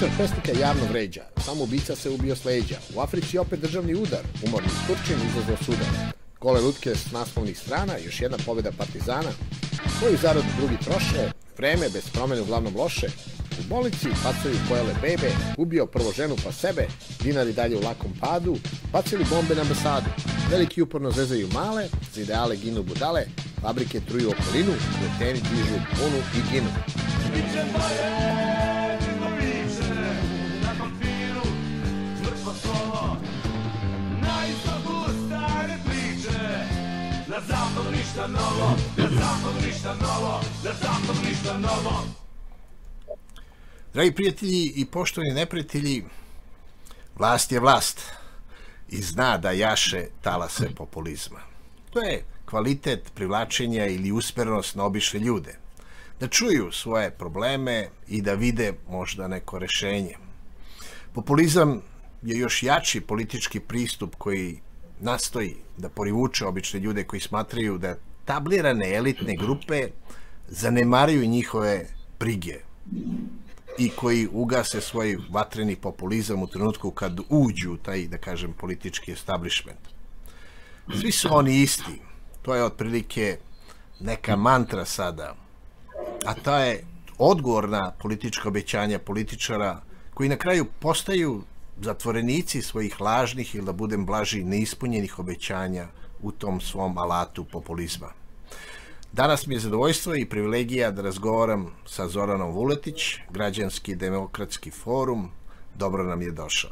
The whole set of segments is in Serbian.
Političar pesnika javno vređa, samoubica se ubio s leđa, u Africi opet državni udar, umorni Turčin izazvao sudar. Gole lutke s naslovnih strana, još jedna pobjeda Partizana, svoju zaradu drugi troše, vreme bez promene uglavnom loše, u bolnici bacaju pojele bebe, ubio prvo ženu pa sebe, dinari dalje u lakom padu, bacili bombe na ambasadu, veliki uporno zezaju male, za ideale ginu budale, fabrike truju okolinu, kreteni dižu punu i ginu. Na zapadu ništa novo, na zapadu ništa novo, na zapadu ništa novo. Dragi prijatelji i poštovani neprijatelji, vlast je vlast i zna da jaše talase populizma. To je kvalitet privlačenja ili usmerenost na obične ljude, da čuju svoje probleme i da vide možda neko rešenje. Populizam je još jači politički pristup koji nastoji da privuče obične ljude koji smatraju da tablirane elitne grupe zanemaruju njihove brige i koji ugase svoj vatreni populizam u trenutku kad uđu u taj, da kažem, politički establishment. Svi su oni isti. To je otprilike neka mantra sada. A ta je odgovor na politička obećanja političara koji na kraju postaju zatvorenici svojih lažnih ili da budem blaži neispunjenih obećanja u tom svom alatu populizma. Danas mi je zadovoljstvo i privilegija da razgovaram sa Zoranom Vuletić, Građanski demokratski forum. Dobro nam je došao.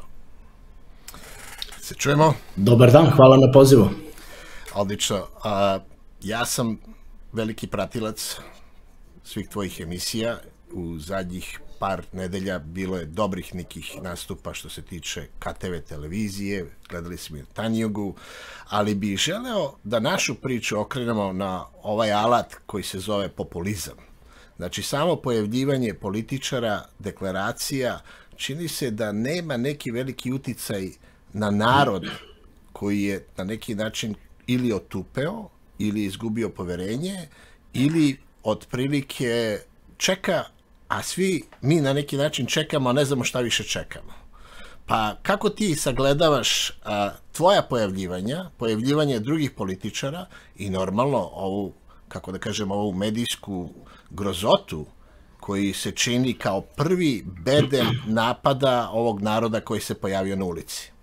Se čujemo? Dobar dan, hvala na pozivu. Odlično. Ja sam veliki pratilac svih tvojih emisija. U zadnjih par nedelja bilo je dobrih nekih nastupa što se tiče KTV televizije, gledali smo i Tanjugu, ali bih želeo da našu priču okrenemo na ovaj alat koji se zove populizam. Znači, samo pojavljivanje političara, deklaracija, čini se da nema neki veliki uticaj na narod koji je na neki način ili otupeo, ili izgubio poverenje, ili otprilike čeka, a svi mi na neki način čekamo, a ne znamo šta više čekamo. Pa kako ti sagledavaš tvoja pojavljivanje drugih političara i normalno ovu, kako da kažem, ovu medijsku grozotu koji se čini kao prvi bedem napada ovog naroda koji se pojavio na ulici?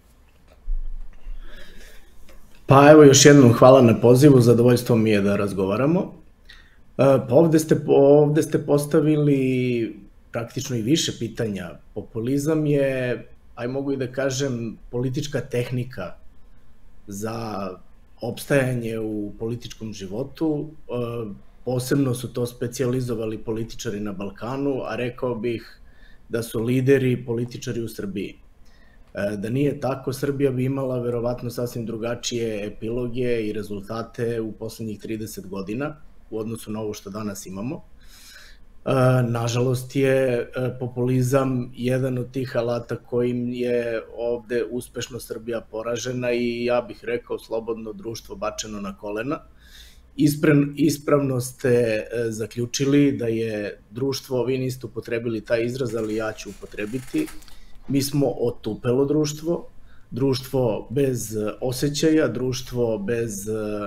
Pa evo, još jednom hvala na pozivu, zadovoljstvo mi je da razgovaramo. Pa ovde ste postavili praktično i više pitanja. Populizam je, mogu i da kažem, politička tehnika za opstajanje u političkom životu. Posebno su to specijalizovali političari na Balkanu, a rekao bih da su lideri političari u Srbiji. Da nije tako, Srbija bi imala verovatno sasvim drugačije epiloge i rezultate u poslednjih 30 godina u odnosu na ovo što danas imamo. Nažalost je populizam jedan od tih alata kojim je ovde uspešno Srbija poražena i ja bih rekao slobodno društvo bačeno na kolena. Ispravno ste zaključili da je društvo, vi niste upotrebili taj izraz, ali ja ću upotrebiti, mi smo otupelo društvo, društvo bez osjećaja, društvo bez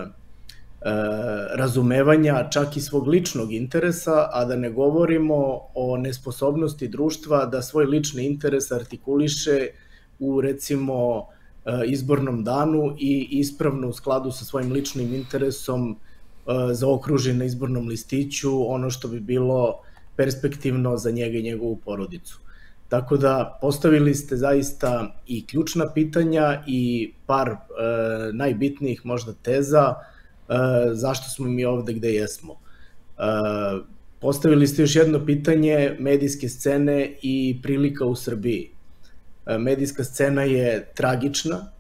razumevanja čak i svog ličnog interesa, a da ne govorimo o nesposobnosti društva da svoj lični interes artikuliše u, recimo, izbornom danu i ispravno u skladu sa svojim ličnim interesom zaokruži na izbornom listiću ono što bi bilo perspektivno za njega i njegovu porodicu. Tako da postavili ste zaista i ključna pitanja i par najbitnijih možda teza zašto smo mi ovde gde jesmo. Postavili ste još jedno pitanje medijske scene i prilika u Srbiji. Medijska scena je tragična.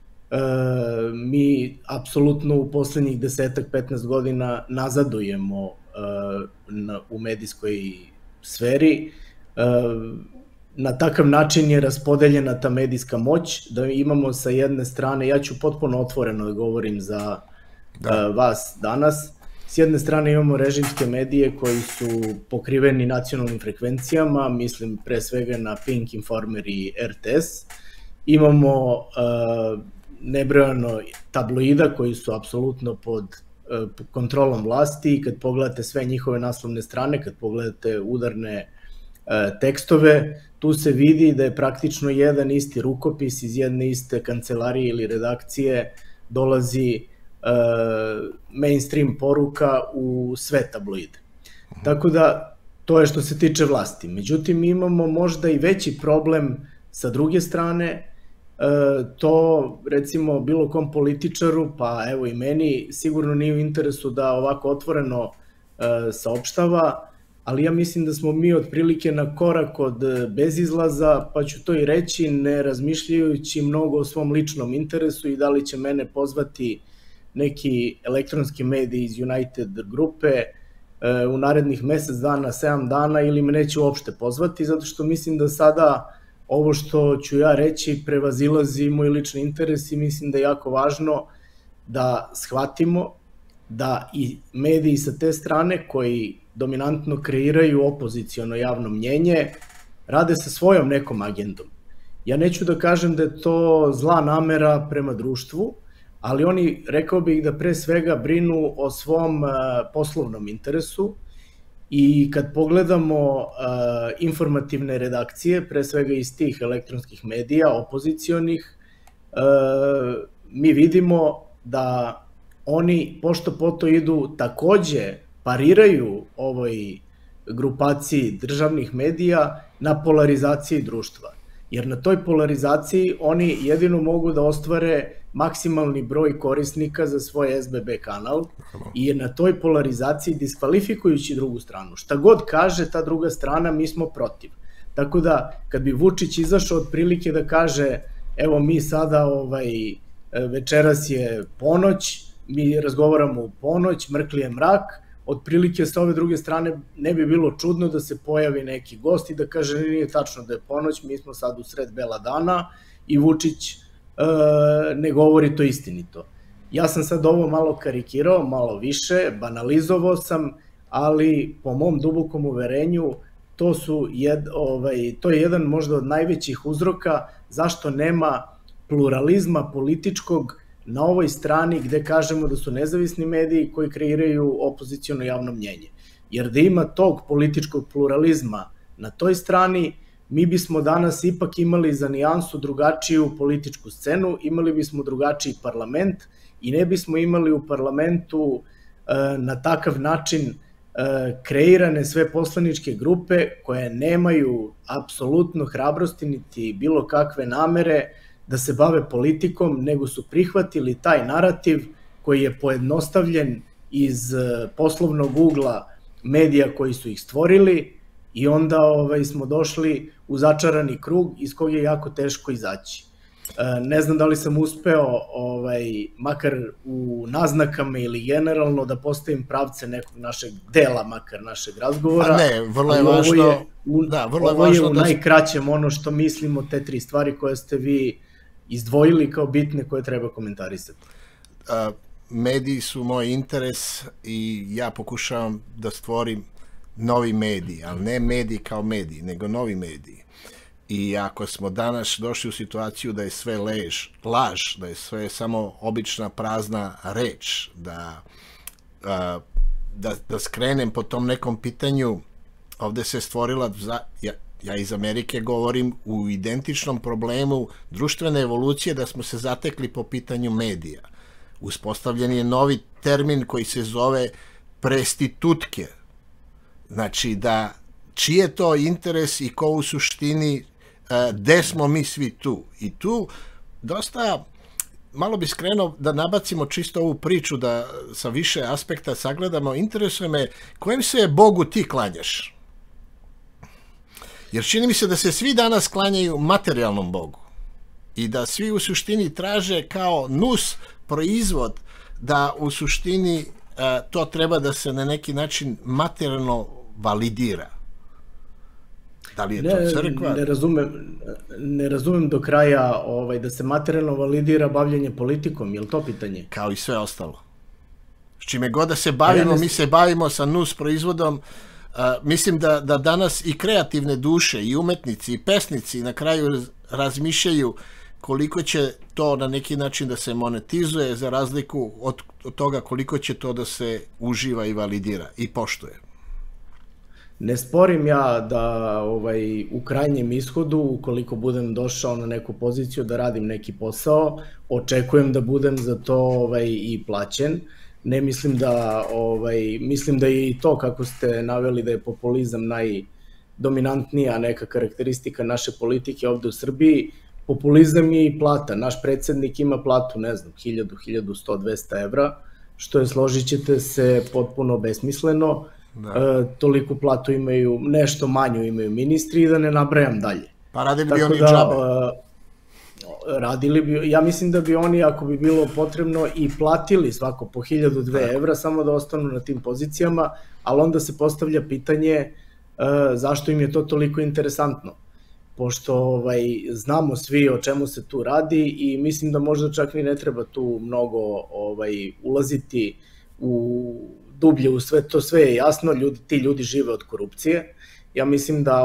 Mi apsolutno u poslednjih 10-15 godina nazadujemo u medijskoj sferi. Na takav način je raspodeljena ta medijska moć, da imamo sa jedne strane, ja ću potpuno otvoreno da govorim za vas danas, S jedne strane imamo režimske medije koji su pokriveni nacionalnim frekvencijama, mislim pre svega na Pink, Informer i RTS. Imamo nebrojano tabloida koji su apsolutno pod kontrolom vlasti i kad pogledate sve njihove naslovne strane, kad pogledate udarne tekstove, tu se vidi da je praktično jedan isti rukopis iz jedne iste kancelarije ili redakcije dolazi mainstream poruka u sve tabloide. Tako da, to je što se tiče vlasti. Međutim, imamo možda i veći problem sa druge strane, to recimo bilo kom političaru, pa evo i meni, sigurno nije u interesu da ovako otvoreno saopštava, ali ja mislim da smo mi otprilike na korak od bezizlaza, pa ću to i reći, ne razmišljajući mnogo o svom ličnom interesu i da li će mene pozvati neki elektronski mediji iz United grupe u narednih mesec dana, 7 dana ili me neće uopšte pozvati, zato što mislim da sada ovo što ću ja reći prevazilazi moj lični interes i mislim da je jako važno da shvatimo da i mediji sa te strane koji dominantno kreiraju opoziciono javno mnjenje rade sa svojom nekom agendom. Ja neću da kažem da je to zla namera prema društvu, ali oni, rekao bih da pre svega brinu o svom poslovnom interesu i kad pogledamo informativne redakcije, pre svega iz tih elektronskih medija, opozicionih, mi vidimo da oni pošto poto idu takođe pariraju ovoj grupaciji državnih medija na polarizaciji društva. Jer na toj polarizaciji oni jedino mogu da ostvare maksimalni broj korisnika za svoj SBB kanal i na toj polarizaciji diskvalifikujući drugu stranu. Šta god kaže ta druga strana, mi smo protiv. Tako da, kad bi Vučić izašao otprilike da kaže evo mi sada večeras je ponoć, mi razgovaramo u ponoć, mrkli je mrak, otprilike sa ove druge strane ne bi bilo čudno da se pojavi neki gost i da kaže nije tačno da je ponoć, mi smo sad u sred bela dana i Vučić ne govori to istinito. Ja sam sad ovo malo karikirao, malo više, banalizovao sam, ali po mom dubokom uverenju to je jedan možda od najvećih uzroka zašto nema pluralizma političkog na ovoj strani gde kažemo da su nezavisni mediji koji kreiraju opoziciono javno mnjenje. Jer da ima tog političkog pluralizma na toj strani, mi bismo danas ipak imali za nijansu drugačiju političku scenu, imali bismo drugačiji parlament i ne bismo imali u parlamentu na takav način kreirane sve poslaničke grupe koje nemaju apsolutno hrabrosti niti bilo kakve namere da se bave politikom, nego su prihvatili taj narativ koji je pojednostavljen iz poslovnog ugla medija koji su ih stvorili i onda smo došli u začarani krug iz kog je jako teško izaći. Ne znam da li sam uspeo, makar u naznakama ili generalno, da postavim pravce nekog našeg dela, makar našeg razgovora. Ne, vrlo je važno. Ovo je u najkraćem ono što mislimo, te 3 stvari koje ste vi izdvojili kao bitne koje treba komentarisati. Mediji su moj interes i ja pokušavam da stvorim novi mediji, ali ne mediji kao mediji, nego novi mediji. I ako smo danas došli u situaciju da je sve laž, da je sve samo obična prazna reč, da skrenem po tom nekom pitanju, ovde se stvorila, ja iz Amerike govorim, u identičnom problemu društvene evolucije da smo se zatekli po pitanju medija. Uspostavljen je novi termin koji se zove prestitutke. Znači da čiji je to interes i ko u suštini, gde smo mi svi tu. I tu dosta, malo bi skrenuo da nabacimo čisto ovu priču, da sa više aspekta sagledamo. Interesuje me kojem se Bogu ti klanjaš? Jer čini mi se da se svi danas klanjaju materijalnom Bogu i da svi u suštini traže kao nus proizvod da u suštini to treba da se na neki način materijalno validira. Da li je to crkva? Ne razumem do kraja da se materijalno validira bavljanje politikom, je li to pitanje? Kao i sve ostalo. S čime god da se bavimo, mi se bavimo sa nus proizvodom. Mislim da danas i kreativne duše, i umetnici, i pesnici na kraju razmišljaju koliko će to na neki način da se monetizuje, za razliku od toga koliko će to da se uživa i validira i poštuje. Ne sporim ja da u krajnjem ishodu, ukoliko budem došao na neku poziciju da radim neki posao, očekujem da budem za to i plaćen. Ne mislim da, mislim da je i to, kako ste naveli, da je populizam najdominantnija neka karakteristika naše politike ovde u Srbiji. Populizam je i plata. Naš predsednik ima platu, ne znam, 1000, 1100, 200 evra, što je, složit ćete se, potpuno besmisleno. Toliko platu imaju, nešto manju imaju ministri i da ne nabrajam dalje. Pa radili bi oni džabe. Radili bi, ja mislim da bi oni, ako bi bilo potrebno, i platili svako po 1000-2 evra, samo da ostanu na tim pozicijama, ali onda se postavlja pitanje zašto im je to toliko interesantno. Pošto znamo svi o čemu se tu radi i mislim da možda čak ni ne treba tu mnogo ulaziti dublje u sve, to sve je jasno, ti ljudi žive od korupcije. Ja mislim da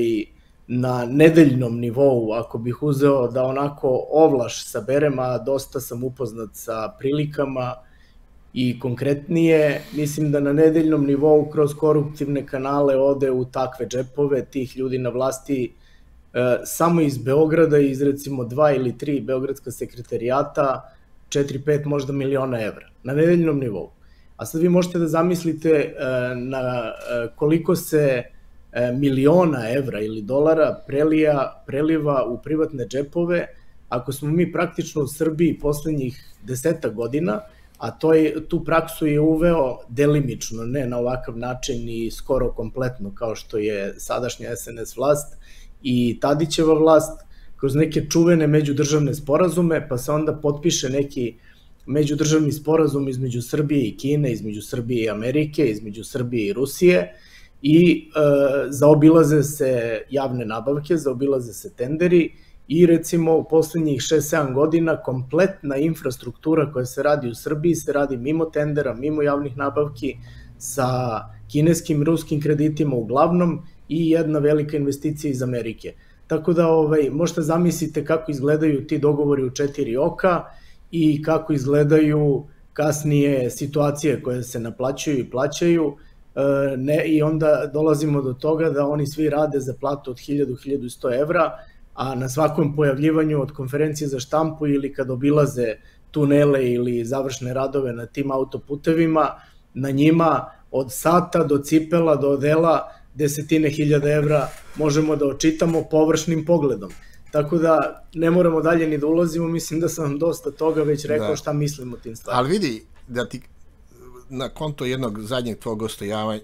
na nedeljnom nivou, ako bih uzeo da onako ovlaš saberem, a dosta sam upoznat sa prilikama i konkretnije, mislim da na nedeljnom nivou kroz koruptivne kanale ode u takve džepove tih ljudi na vlasti samo iz Beograda, iz recimo 2 ili 3 beogradska sekretarijata, 4-5 možda miliona evra na nedeljnom nivou. A sad vi možete da zamislite na koliko se miliona evra ili dolara preliva u privatne džepove, ako smo mi praktično u Srbiji poslednjih 10 godina, a tu praksu je uveo delimično, ne na ovakav način i skoro kompletno kao što je sadašnja SNS vlast i Tadićeva vlast, kroz neke čuvene međudržavne sporazume, pa se onda potpiše neki međudržavni sporazum između Srbije i Kine, između Srbije i Amerike, između Srbije i Rusije i zaobilaze se javne nabavke, zaobilaze se tenderi i recimo u poslednjih 6-7 godina kompletna infrastruktura koja se radi u Srbiji se radi mimo tendera, mimo javnih nabavki, sa kineskim, ruskim kreditima uglavnom i jedna velika investicija iz Amerike. Tako da možete zamislite kako izgledaju ti dogovori u 4 oka i kako izgledaju kasnije situacije koje se naplaćuju i plaćaju i onda dolazimo do toga da oni svi rade za platu od 1000-1100 evra, a na svakom pojavljivanju od konferencije za štampu ili kad obilaze tunele ili završne radove na tim autoputevima, na njima od sata do cipela do odela desetine hiljada evra možemo da očitamo površnim pogledom. Tako da ne moramo dalje ni da ulazimo, mislim da sam vam dosta toga već rekao šta mislim o tim stvarima. Ali vidi, da ti na konto jednog zadnjeg tvojeg gostovanja,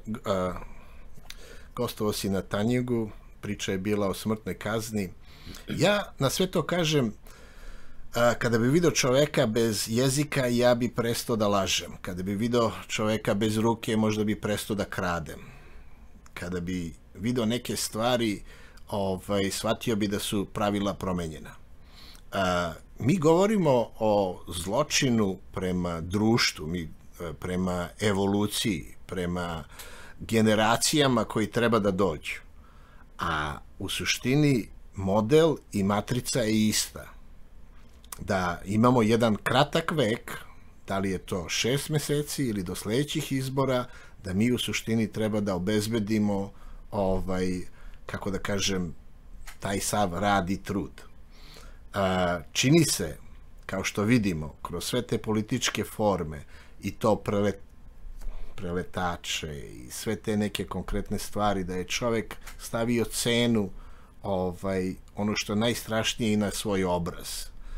gostovao si na Tanjugu, priča je bila o smrtnoj kazni. Ja na sve to kažem, kada bi video čoveka bez jezika, ja bi prestao da lažem. Kada bi video čoveka bez ruke, možda bi prestao da kradem. Kada bi video neke stvari, shvatio bi da su pravila promenjena. Mi govorimo o zločinu prema društvu, prema evoluciji, prema generacijama koji treba da dođu. A u suštini model i matrica je ista. Da imamo jedan kratak vek, da li je to 6 meseci ili do sledećih izbora, da mi u suštini treba da obezbedimo kako da kažem, taj sav rad i trud. Čini se, kao što vidimo, kroz sve te političke forme i to preletače i sve te neke konkretne stvari, da je čovek stavio cenu ono što je najstrašnije i na svoj obraz.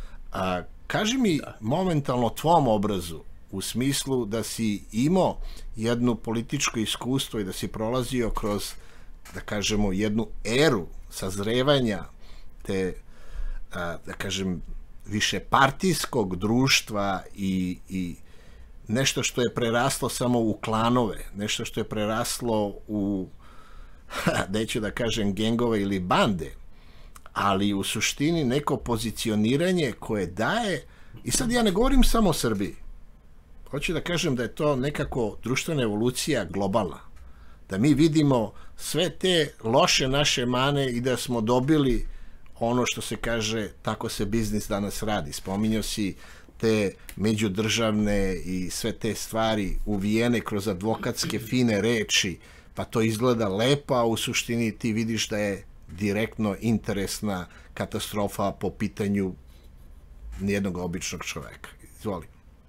Kaži mi momentalno tvom obrazu, u smislu da si imao jedno političko iskustvo i da si prolazio kroz, da kažemo, jednu eru sazrevanja te, da kažem, višepartijskog društva i nešto što je preraslo samo u klanove, nešto što je preraslo u, neću da kažem gengove ili bande, ali u suštini neko pozicioniranje koje daje, i sad ja ne govorim samo o Srbiji, Hoću da kažem da je to nekako društvena evolucija globalna. Da mi vidimo sve te loše naše mane i da smo dobili ono što se kaže, tako se biznis danas radi. Spominjao si te međudržavne i sve te stvari uvijene kroz advokatske fine reči, pa to izgleda lepo, a u suštini ti vidiš da je direktno interesna katastrofa po pitanju nijednog običnog čoveka. Izvoli.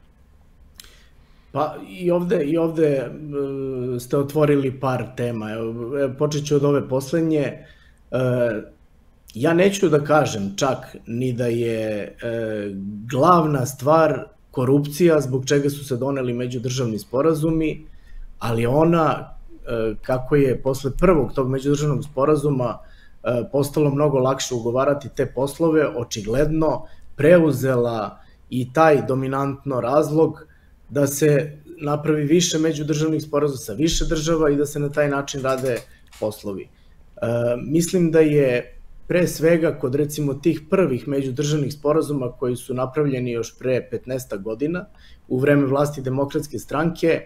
Pa i ovde ste otvorili par tema. Počet ću od ove poslednje. Ja neću da kažem čak ni da je glavna stvar korupcija zbog čega su se doneli međudržavni sporazumi, ali ona, kako je posle prvog tog međudržavnog sporazuma postalo mnogo lakše ugovarati te poslove, očigledno preuzela i taj dominantno razlog da se napravi više međudržavnih sporazuma sa više država i da se na taj način rade poslovi. Mislim da je pre svega kod recimo tih prvih međudržavnih sporazuma koji su napravljeni još pre 15 godina u vreme vlasti Demokratske stranke,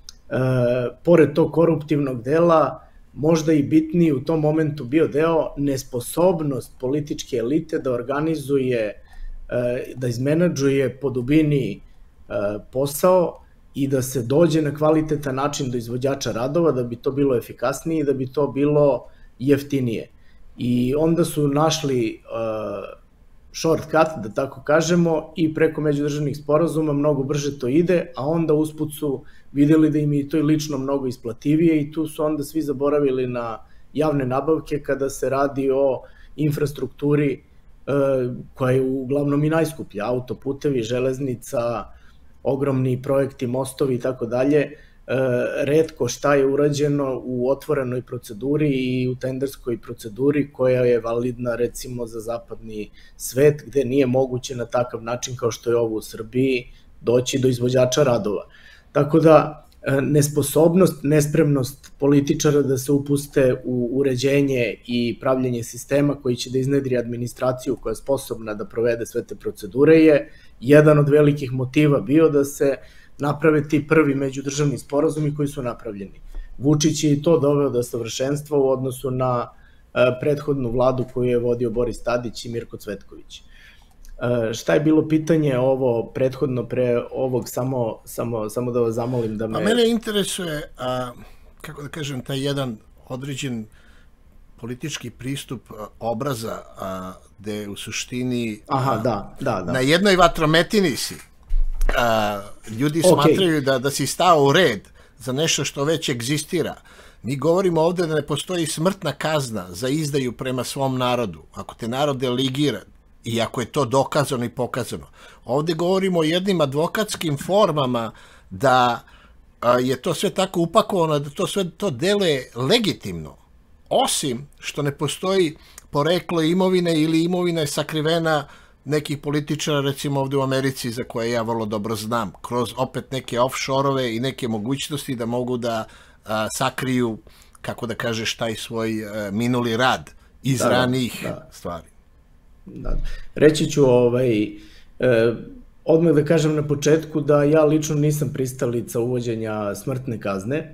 pored tog koruptivnog dela, možda i bitniji u tom momentu bio deo nesposobnost političke elite da organizuje, da izmenadžuje po dubini posao i da se dođe na kvalitetan način do izvođača radova, da bi to bilo efikasnije i da bi to bilo jeftinije. I onda su našli shortcut, da tako kažemo, i preko međudržavnih sporazuma mnogo brže to ide, a onda usput su videli da im je to i lično mnogo isplativije i tu su onda svi zaboravili na javne nabavke kada se radi o infrastrukturi koja je uglavnom i najskuplja, autoputevi, železnica, ogromni projekti, mostovi i tako dalje. Retko šta je urađeno u otvorenoj proceduri i u tenderskoj proceduri koja je validna recimo za zapadni svet, gde nije moguće na takav način kao što je ovo u Srbiji doći do izvođača radova. Tako da nesposobnost, nespremnost političara da se upuste u uređenje i pravljenje sistema koji će da iznedri administraciju koja je sposobna da provede sve te procedure je jedan od velikih motiva bio da se naprave ti prvi međudržavni sporazumi koji su napravljeni. Vučić je i to doveo do savršenstva u odnosu na prethodnu vladu koju je vodio Boris Tadić i Mirko Cvetković. Šta je bilo pitanje ovo prethodno pre ovog, samo da vas zamolim da me... A mene interesuje, kako da kažem, taj jedan određen politički pristup obraza, gde u suštini na jednoj vatrometini si. Ljudi smatraju da si stao u red za nešto što već egzistira. Mi govorimo ovde da ne postoji smrtna kazna za izdaju prema svom narodu. Ako te narod deligira, i ako je to dokazano i pokazano. Ovde govorimo o jednim advokatskim formama da je to sve tako upakovano, da to sve to deluje legitimno. Osim što ne postoji poreklo imovine ili imovina je sakrivena nekih političara, recimo ovde u Americi, za koje ja vrlo dobro znam, kroz opet neke offshore-ove i neke mogućnosti da mogu da sakriju, kako da kažeš, taj svoj minuli rad iz ranijih stvari. Reći ću odmah da kažem na početku da ja lično nisam pristalica uvođenja smrtne kazne.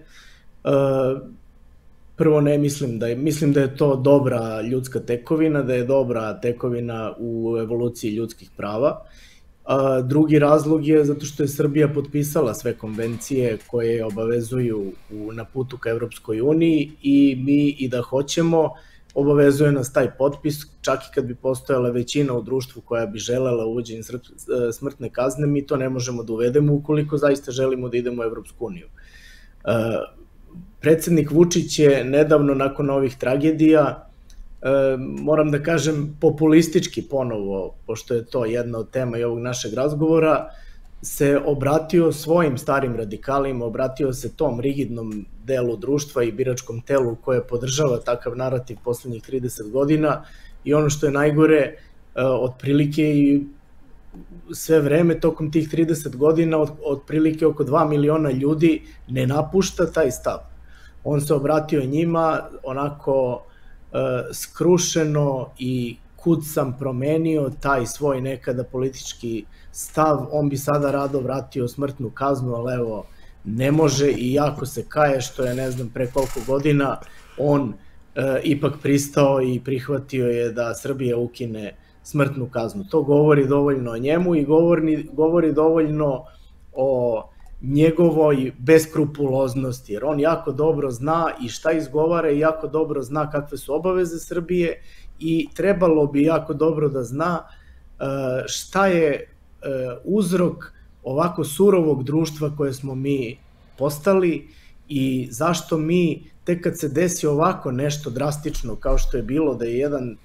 Prvo mislim da je to dobra ljudska tekovina, da je dobra tekovina u evoluciji ljudskih prava. Drugi razlog je zato što je Srbija potpisala sve konvencije koje je obavezuju na putu ka Evropskoj uniji i mi i da hoćemo obavezuje nas taj potpis, čak i kad bi postojala većina u društvu koja bi želela uvođenje smrtne kazne, mi to ne možemo da uvedemo ukoliko zaista želimo da idemo u Evropsku uniju. Predsednik Vučić je nedavno nakon ovih tragedija, moram da kažem populistički ponovo, pošto je to jedna od tema i ovog našeg razgovora, se obratio svojim starim radikalima, obratio se tom rigidnom delu društva i biračkom telu koje podržava takav narativ poslednjih 30 godina i ono što je najgore, otprilike i sve vreme tokom tih 30 godina, otprilike oko 2 miliona ljudi ne napušta taj stav. On se obratio njima onako skrušeno i kud sam promenio taj svoj nekada politički stav, on bi sada rado vratio smrtnu kaznu, ali evo, ne može i jako se kaje što je, ne znam, pre koliko godina on ipak pristao i prihvatio je da Srbija ukine smrtnu kaznu. To govori dovoljno o njemu i govori dovoljno o njegovoj beskrupuloznosti, jer on jako dobro zna i šta izgovara i jako dobro zna kakve su obaveze Srbije i trebalo bi jako dobro da zna šta je uzrok ovako surovog društva koje smo mi postali i zašto mi, tek kad se desi ovako nešto drastično kao što je bilo da je jedan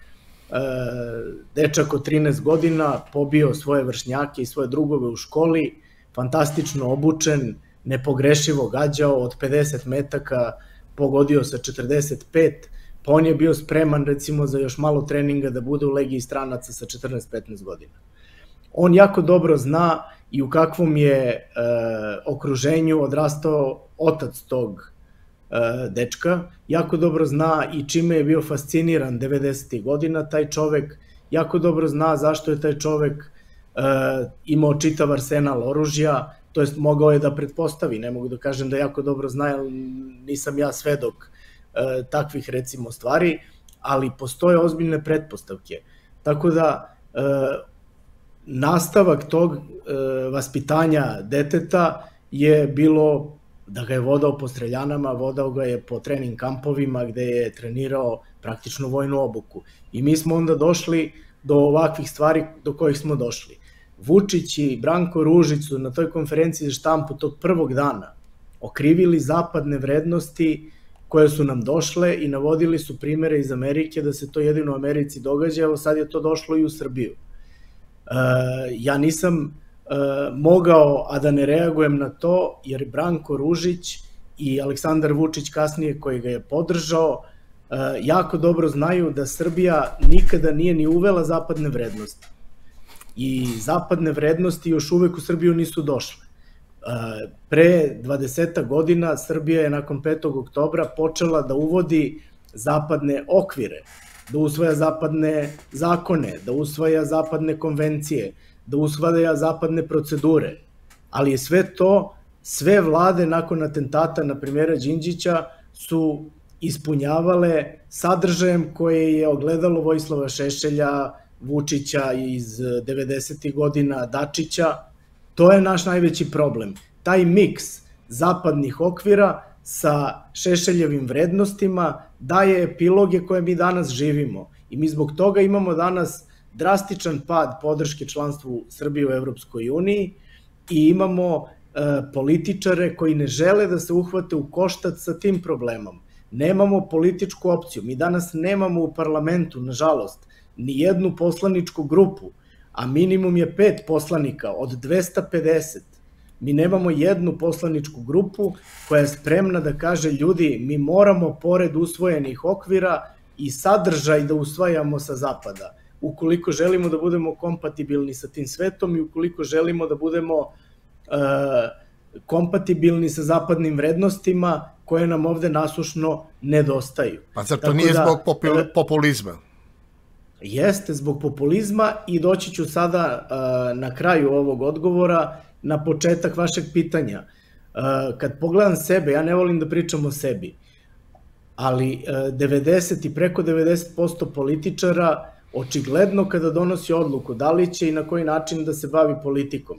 dečak od 13 godina pobio svoje vršnjake i svoje drugove u školi, fantastično obučen, nepogrešivo gađao od 50 metaka, pogodio sa 45, pa on je bio spreman recimo za još malo treninga da bude u Legiji stranaca sa 14-15 godina. On jako dobro zna i u kakvom je okruženju odrastao otac tog dečka, jako dobro zna i čime je bio fasciniran 90. godina taj čovek, jako dobro zna zašto je taj čovek imao čitav arsenal oružja, to jest mogao je da pretpostavi, ne mogu da kažem da jako dobro zna, jer nisam ja svedok takvih recimo stvari, ali postoje ozbiljne pretpostavke. Tako da nastavak tog vaspitanja deteta je bilo da ga je vodao po streljanama, vodao ga je po trening kampovima gde je trenirao praktično vojnu obuku. I mi smo onda došli do ovakvih stvari do kojih smo došli. Vučić i Branko Ružić su na toj konferenciji za štampu tog prvog dana okrivili zapadne vrednosti koje su nam došle i navodili su primere iz Amerike da se to jedino u Americi događa, evo sad je to došlo i u Srbiju. Ja nisam mogao a da ne reagujem na to, jer Branko Ružić i Aleksandar Vučić kasnije koji ga je podržao jako dobro znaju da Srbija nikada nije ni uvela zapadne vrednosti. I zapadne vrednosti još uvek u Srbiju nisu došle. Pre 20 godina Srbija je nakon 5. oktobra počela da uvodi zapadne okvire, da usvaja zapadne zakone, da usvaja zapadne konvencije, da usvaja zapadne procedure, ali je sve vlade nakon atentata na premijera Đinđića su ispunjavale sadržajem koje je ogledalo Vojislava Šešelja, Vučića iz 90. godina, Dačića. To je naš najveći problem. Taj miks zapadnih okvira sa Šešeljevim vrednostima daje epiloge koje mi danas živimo. I mi zbog toga imamo danas drastičan pad podrške članstvu Srbije u Evropskoj uniji i imamo političare koji ne žele da se uhvate u koštac sa tim problemom. Nemamo političku opciju. Mi danas nemamo u parlamentu, nažalost, ni jednu poslaničku grupu, a minimum je 5 poslanika od 250. Mi nemamo jednu poslaničku grupu koja je spremna da kaže ljudi, mi moramo pored usvojenih okvira i sadržaj da usvajamo sa zapada. Ukoliko želimo da budemo kompatibilni sa tim svetom i ukoliko želimo da budemo kompatibilni sa zapadnim vrednostima koje nam ovde nasušno nedostaju. Pa zar to nije zbog populizma? Jeste zbog populizma i doći ću sada na kraju ovog odgovora na početak vašeg pitanja. Kad pogledam sebe, ja ne volim da pričam o sebi, ali 90 i preko 90% političara očigledno kada donosi odluku da li će i na koji način da se bavi politikom,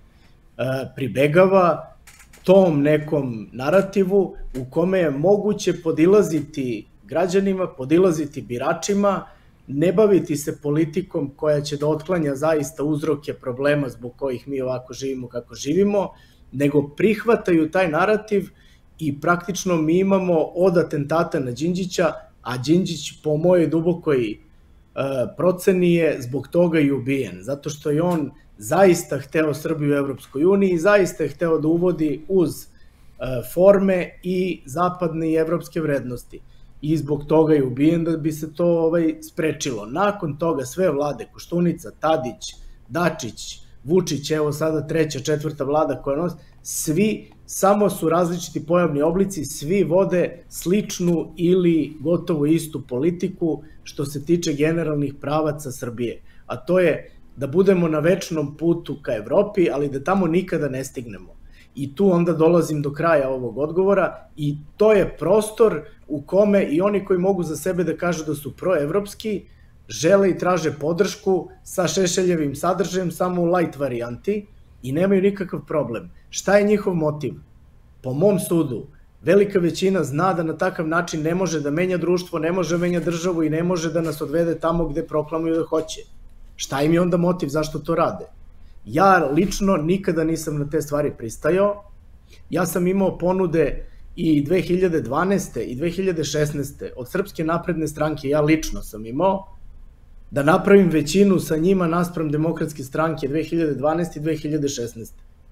pribegava tom nekom narativu u kome je moguće podilaziti građanima, podilaziti biračima, ne baviti se politikom koja će da otklanja zaista uzroke problema zbog kojih mi ovako živimo kako živimo, nego prihvataju taj narativ i praktično mi imamo od atentata na Đinđića, a Đinđić po mojoj dubokoj proceni je zbog toga i ubijen, zato što je on zaista hteo Srbiju u Evropskoj uniji i zaista je hteo da uvodi uz forme i zapadne i evropske vrednosti. I zbog toga je ubijen da bi se to sprečilo. Nakon toga sve vlade, Koštunica, Tadić, Dačić, Vučić, evo sada treća, četvrta vlada koja nosi, svi samo su različiti pojavni oblici, svi vode sličnu ili gotovo istu politiku što se tiče generalnih pravaca Srbije. A to je da budemo na večnom putu ka Evropi, ali da tamo nikada ne stignemo. I tu onda dolazim do kraja ovog odgovora i to je prostor u kome i oni koji mogu za sebe da kažu da su proevropski, žele i traže podršku sa Šešeljevim sadržajem samo u light varijanti i nemaju nikakav problem. Šta je njihov motiv? Po mom sudu, velika većina zna da na takav način ne može da menja društvo, ne može da menja državu i ne može da nas odvede tamo gde proklamuju da hoće. Šta im je onda motiv? Zašto to rade? Ja lično nikada nisam na te stvari pristajao. Ja sam imao ponude i 2012. i 2016. od Srpske napredne stranke, ja lično sam imao, da napravim većinu sa njima naspram Demokratske stranke 2012. i 2016.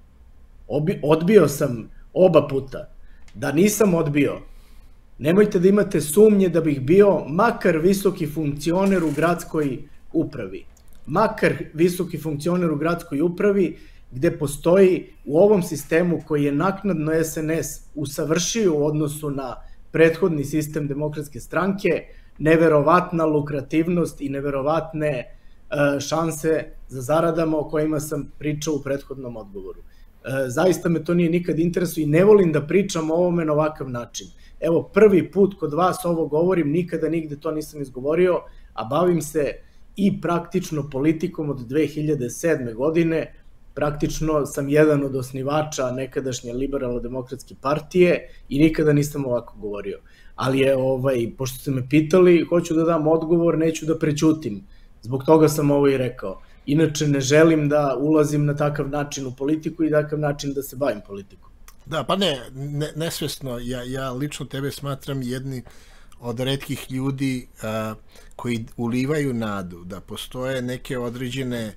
Odbio sam oba puta. Da nisam odbio, nemojte da imate sumnje da bih bio makar visoki funkcioner u gradskoj upravi. Makar visoki funkcioner u gradskoj upravi, gde postoji u ovom sistemu koji je naknadno SNS usavršio u odnosu na prethodni sistem Demokratske stranke, neverovatna lukrativnost i neverovatne šanse za zaradama o kojima sam pričao u prethodnom odgovoru. Zaista me to nije nikad interesuje i ne volim da pričam o ovome na ovakav način. Evo, prvi put kod vas ovo govorim, nikada nigde to nisam izgovorio, a bavim se i praktično politikom od 2007. godine. Praktično sam jedan od osnivača nekadašnje Liberalno-demokratske partije i nikada nisam ovako govorio. Ali je, pošto ste me pitali, hoću da dam odgovor, neću da prećutim. Zbog toga sam ovo i rekao. Inače, ne želim da ulazim na takav način u politiku i takav način da se bavim politikom. Da, pa nesvesno. Ja lično tebe smatram jedni od retkih ljudi koji ulivaju nadu da postoje neke određene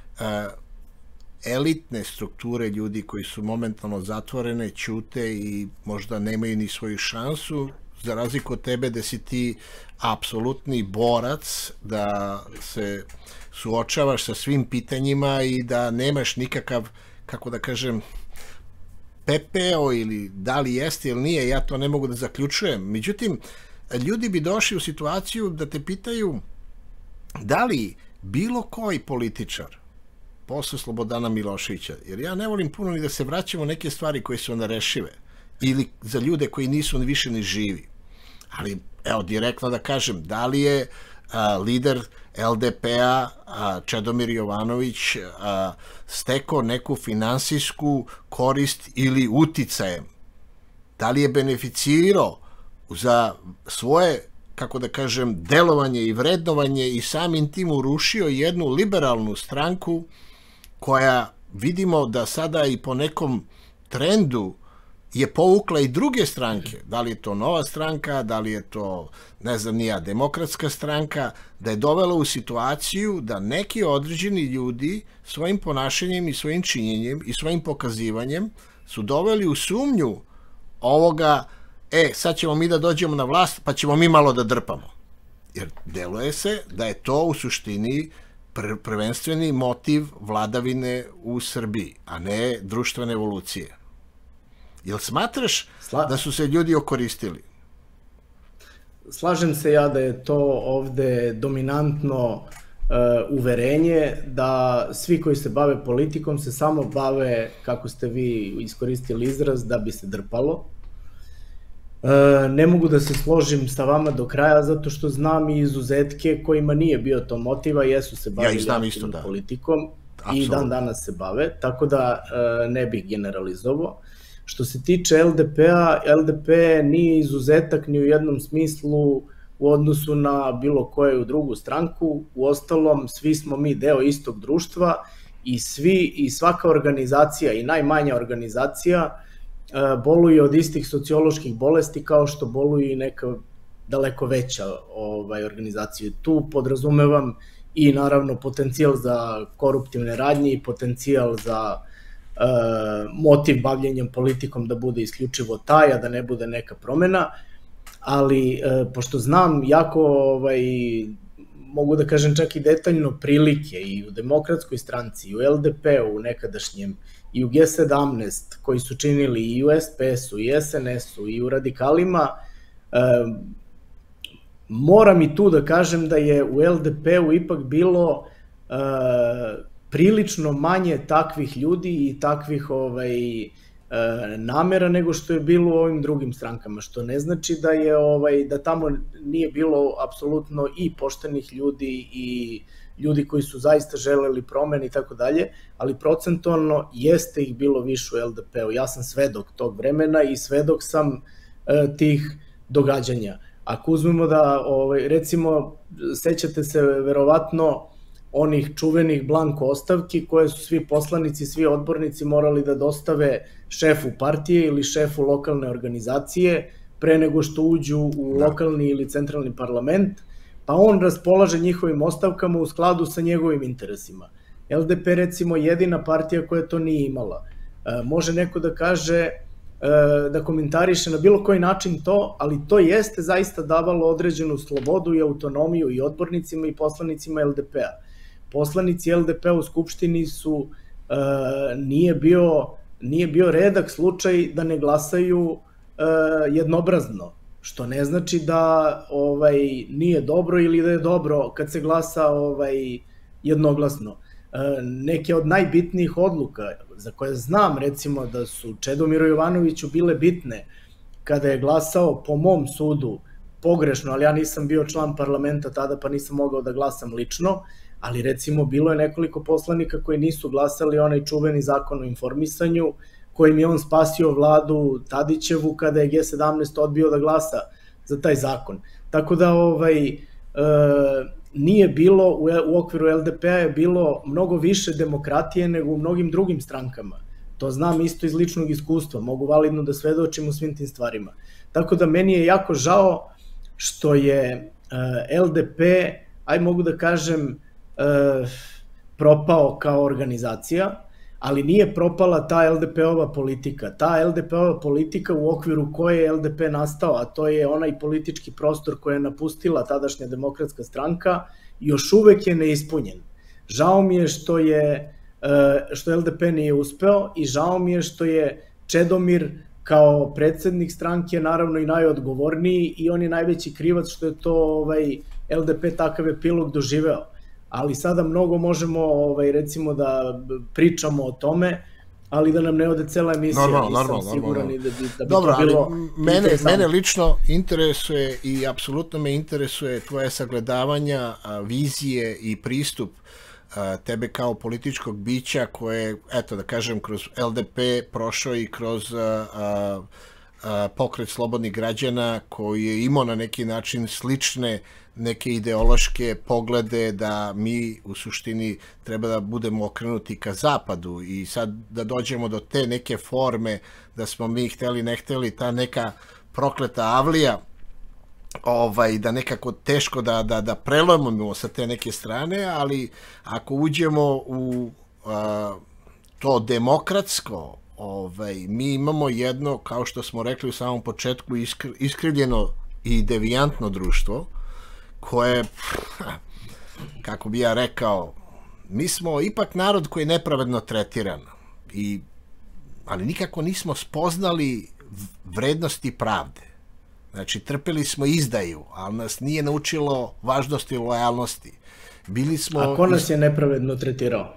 elitne strukture ljudi koji su momentalno zatvorene, ćute i možda nemaju ni svoju šansu, za razliku od tebe da si ti apsolutni borac, da se suočavaš sa svim pitanjima i da nemaš nikakav, kako da kažem, pepeo ili da li jeste ili nije, ja to ne mogu da zaključujem. Međutim, ljudi bi došli u situaciju da te pitaju da li bilo koji političar posle Slobodana Miloševića, jer ja ne volim puno ni da se vraćamo neke stvari koje su onda rešive, ili za ljude koji nisu ni više ni živi. Ali, evo, direktno da kažem, da li je lider LDP-a Čedomir Jovanović stekao neku finansijsku korist ili uticajem? Da li je beneficirao za svoje, kako da kažem, delovanje i vrednovanje i samim tim urušio jednu liberalnu stranku koja vidimo da sada i po nekom trendu je povukla i druge stranke, da li je to Nova stranka, da li je to, ne znam ni ja, Demokratska stranka, da je dovela u situaciju da neki određeni ljudi svojim ponašanjem i svojim činjenjem i svojim pokazivanjem su doveli u sumnju ovoga, sad ćemo mi da dođemo na vlast, pa ćemo mi malo da drpamo. Jer deluje se da je to u suštini prvenstveni motiv vladavine u Srbiji, a ne društvene evolucije. Jel smatraš da su se ljudi okoristili? Slažem se ja da je to ovde dominantno uverenje da svi koji se bave politikom se samo bave, kako ste vi iskoristili izraz, da bi se drpalo. Ne mogu da se složim sa vama do kraja, zato što znam i izuzetke kojima nije bio to motiva, jesu se bavili aktivnom politikom i dan danas se bave, tako da ne bih generalizovao. Što se tiče LDP-a, LDP nije izuzetak ni u jednom smislu u odnosu na bilo koju drugu stranku, uostalom svi smo mi deo istog društva i svaka organizacija i najmanja organizacija boluje od istih socioloških bolesti kao što boluje i neka daleko veća organizacija. Tu podrazumevam i naravno potencijal za koruptivne radnje i potencijal za motiv bavljenjem politikom da bude isključivo taj, a da ne bude neka promena, ali pošto znam jako mogu da kažem čak i detaljno prilike i u Demokratskoj stranci, i u LDP-u nekadašnjem, i u G17 koji su činili i u SPS-u, i SNS-u, i u Radikalima, moram i tu da kažem da je u LDP-u ipak bilo prilično manje takvih ljudi i takvih namera nego što je bilo u ovim drugim strankama, što ne znači da tamo nije bilo apsolutno i poštenih ljudi i ljudi koji su zaista želeli promene i tako dalje, ali procentualno jeste ih bilo više u LDP-u. Ja sam svedok tog vremena i svedok sam tih događanja. Ako uzmemo da, recimo, sećate se verovatno onih čuvenih blanko ostavki koje su svi poslanici, svi odbornici morali da dostave šefu partije ili šefu lokalne organizacije pre nego što uđu u lokalni ili centralni parlament, pa on raspolaže njihovim ostavkama u skladu sa njegovim interesima. LDP recimo jedina partija koja to nije imala. Može neko da kaže, da komentariše na bilo koji način to, ali to jeste zaista davalo određenu slobodu i autonomiju i odbornicima i poslanicima LDP-a. Poslanici LDP-a u Skupštini su, nije bio redak slučaj da ne glasaju jednobrazno, što ne znači da nije dobro ili da je dobro kad se glasa jednoglasno. Neke od najbitnijih odluka za koje znam recimo da su Čedomiru Jovanoviću bile bitne kada je glasao po mom sudu pogrešno, ali ja nisam bio član parlamenta tada pa nisam mogao da glasam lično, ali recimo bilo je nekoliko poslanika koji nisu glasali onaj čuveni zakon o informisanju kojim je on spasio vladu Tadićevu kada je G17 odbio da glasa za taj zakon. Tako da nije bilo, u okviru LDP-a je bilo mnogo više demokratije nego u mnogim drugim strankama. To znam isto iz ličnog iskustva, mogu validno da svedočim u svim tim stvarima. Tako da meni je jako žao što je LDP, mogu da kažem, propao kao organizacija, ali nije propala ta LDP-ova politika. Ta LDP-ova politika u okviru koje je LDP nastao, a to je onaj politički prostor koji je napustila tadašnja Demokratska stranka, još uvek je neispunjen. Žao mi je što LDP nije uspeo i žao mi je što je Čedomir kao predsednik stranke naravno i najodgovorniji i on je najveći krivac što je to LDP takav epilog doživeo. Ali sada mnogo možemo recimo da pričamo o tome, ali da nam ne ode cela emisija, nisam siguran i da bi to bilo interesantno. Mene lično interesuje i apsolutno me interesuje tvoje sagledavanja, vizije i pristup tebe kao političkog bića koje, eto da kažem, kroz LDP prošao i kroz pokret slobodnih građana koji je imao na neki način slične neke ideološke poglede da mi u suštini treba da budemo okrenuti ka zapadu i sad da dođemo do te neke forme da smo mi hteli ne hteli, ta neka prokleta avlija da nekako teško da prelomimo sa te neke strane, ali ako uđemo u to demokratsko, mi imamo jedno, kao što smo rekli u samom početku, iskrivljeno i devijantno društvo koje, kako bi ja rekao, mi smo ipak narod koji je nepravedno tretiran, ali nikako nismo spoznali vrednosti pravde. Znači, trpeli smo izdaju, ali nas nije naučilo važnosti lojalnosti. A ko nas je nepravedno tretirao?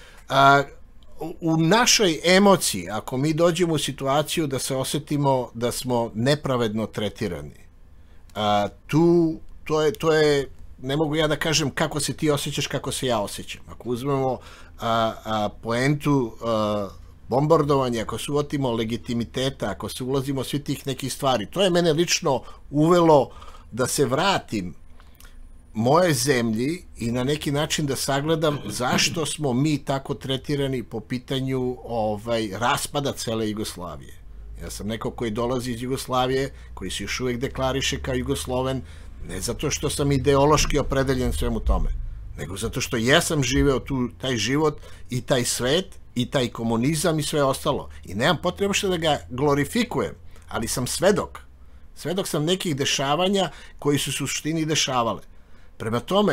U našoj emociji, ako mi dođemo u situaciju da se osetimo da smo nepravedno tretirani, to je, ne mogu ja da kažem kako se ti osjećaš, kako se ja osjećam. Ako uzmemo poentu bombardovanja, ako se uvatimo legitimiteta, ako se ulazimo svi tih nekih stvari, to je mene lično uvelo da se vratim moje zemlji i na neki način da sagledam zašto smo mi tako tretirani po pitanju raspada cele Jugoslavije. Ja sam neko koji dolazi iz Jugoslavije, koji se još uvek deklariše kao Jugosloven, ne zato što sam ideološki opredeljen svemu tome, nego zato što jesam živeo taj život i taj svet i taj komunizam i sve ostalo. I nemam potreba što da ga glorifikujem, ali sam svedok. Svedok sam nekih dešavanja koji su u suštini dešavale. Prema tome,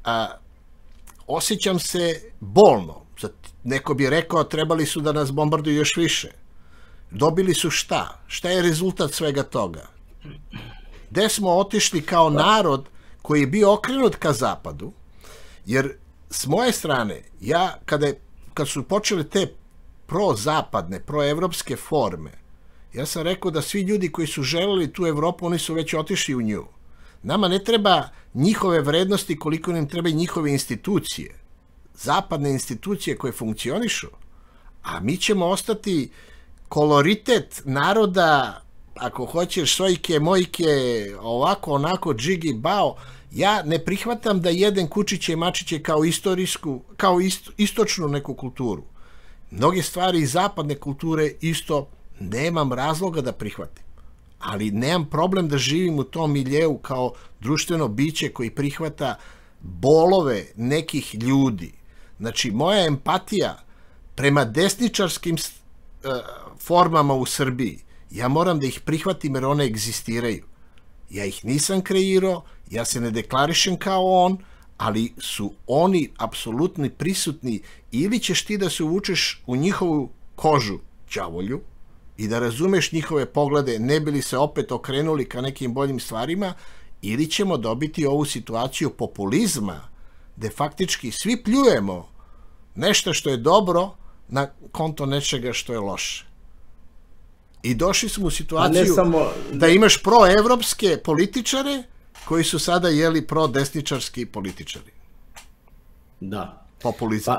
osjećam se bolno. Neko bi rekao, trebali su da nas bombarduju još više. Dobili su šta? Šta je rezultat svega toga? Gde smo otišli kao narod koji je bio okrenut ka zapadu, jer s moje strane, kad su počele te prozapadne, proevropske forme, ja sam rekao da svi ljudi koji su želeli tu Evropu, oni su već otišli u nju. Nama ne treba njihove vrednosti koliko nam treba njihove institucije, zapadne institucije koje funkcionišu, a mi ćemo ostati koloritet naroda, ako hoćeš, sojke, mojke, ovako, onako, džigi, bao. Ja ne prihvatam da jedem kučiće i mačiće kao istočnu neku kulturu. Mnoge stvari iz zapadne kulture isto nemam razloga da prihvatim. Ali nemam problem da živim u tom miljeu kao društveno biće koji prihvata bolove nekih ljudi. Znači, moja empatija prema desničarskim formama u Srbiji, ja moram da ih prihvatim jer one egzistiraju. Ja ih nisam kreirao, ja se ne deklarišem kao on, ali su oni apsolutno prisutni. Ili ćeš ti da se uvučeš u njihovu kožu, đavolju, i da razumeš njihove poglede, ne bi li se opet okrenuli ka nekim boljim stvarima, ili ćemo dobiti ovu situaciju populizma, gde faktički svi pljujemo nešto što je dobro na konto nečega što je loše. I došli smo u situaciju da imaš proevropske političare koji su sada prodesničarski političari. Da. Populizam.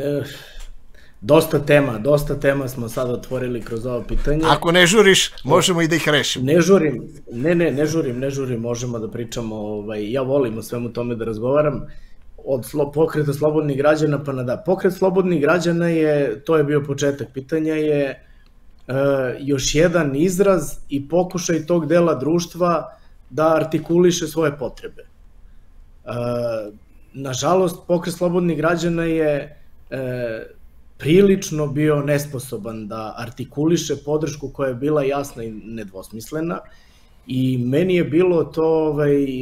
Dosta tema smo sad otvorili kroz ovo pitanje. Ako ne žuriš, možemo i da ih rešimo. Ne žurim, možemo da pričamo, ja volim o svemu tome da razgovaram, od pokreta slobodnih građana pa nadalje. Pokret slobodnih građana to je bio početak pitanja, je još jedan izraz i pokušaj tog dela društva da artikuliše svoje potrebe. Nažalost, pokret slobodnih građana je prilično bio nesposoban da artikuliše podršku koja je bila jasna i nedvosmislena, i meni je bilo to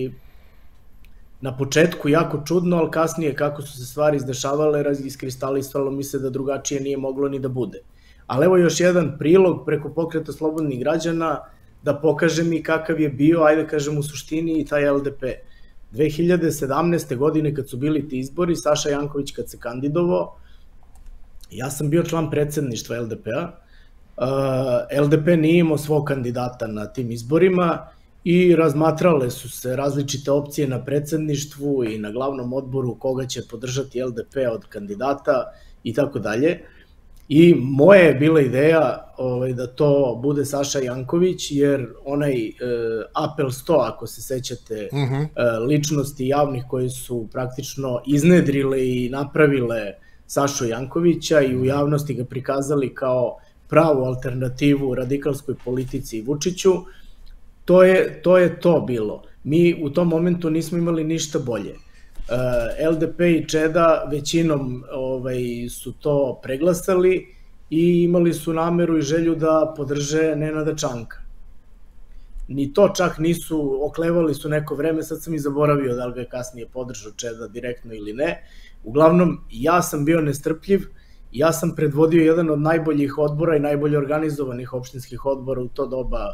na početku jako čudno, ali kasnije kako su se stvari izdešavale, iskristalisalo mi se da drugačije nije moglo ni da bude. Ali evo još jedan prilog preko pokreta slobodnih građana da pokažem i kakav je bio, ajde kažem u suštini, i taj LDP. 2017. godine kad su bili ti izbori, Saša Janković kad se kandidovao, ja sam bio član predsedništva LDP-a, LDP nije imao svog kandidata na tim izborima i razmatrale su se različite opcije na predsedništvu i na glavnom odboru koga će podržati LDP od kandidata i tako dalje. I moja je bila ideja da to bude Saša Janković, jer onaj Apel 100, ako se sećate, ličnosti javnih koje su praktično iznedrile i napravile Sašu Jankovića i u javnosti ga prikazali kao pravu alternativu radikalskoj politici i Vučiću, to je to bilo. Mi u tom momentu nismo imali ništa bolje. LDP i Čeda većinom su to preglasali i imali su nameru i želju da podrže Nenada Čanka. Ni to čak nisu, oklevali su neko vreme, sad sam i zaboravio da li ga je kasnije podržao Čeda direktno ili ne. Uglavnom, ja sam bio nestrpljiv, ja sam predvodio jedan od najboljih odbora i najbolje organizovanih opštinskih odbora u to doba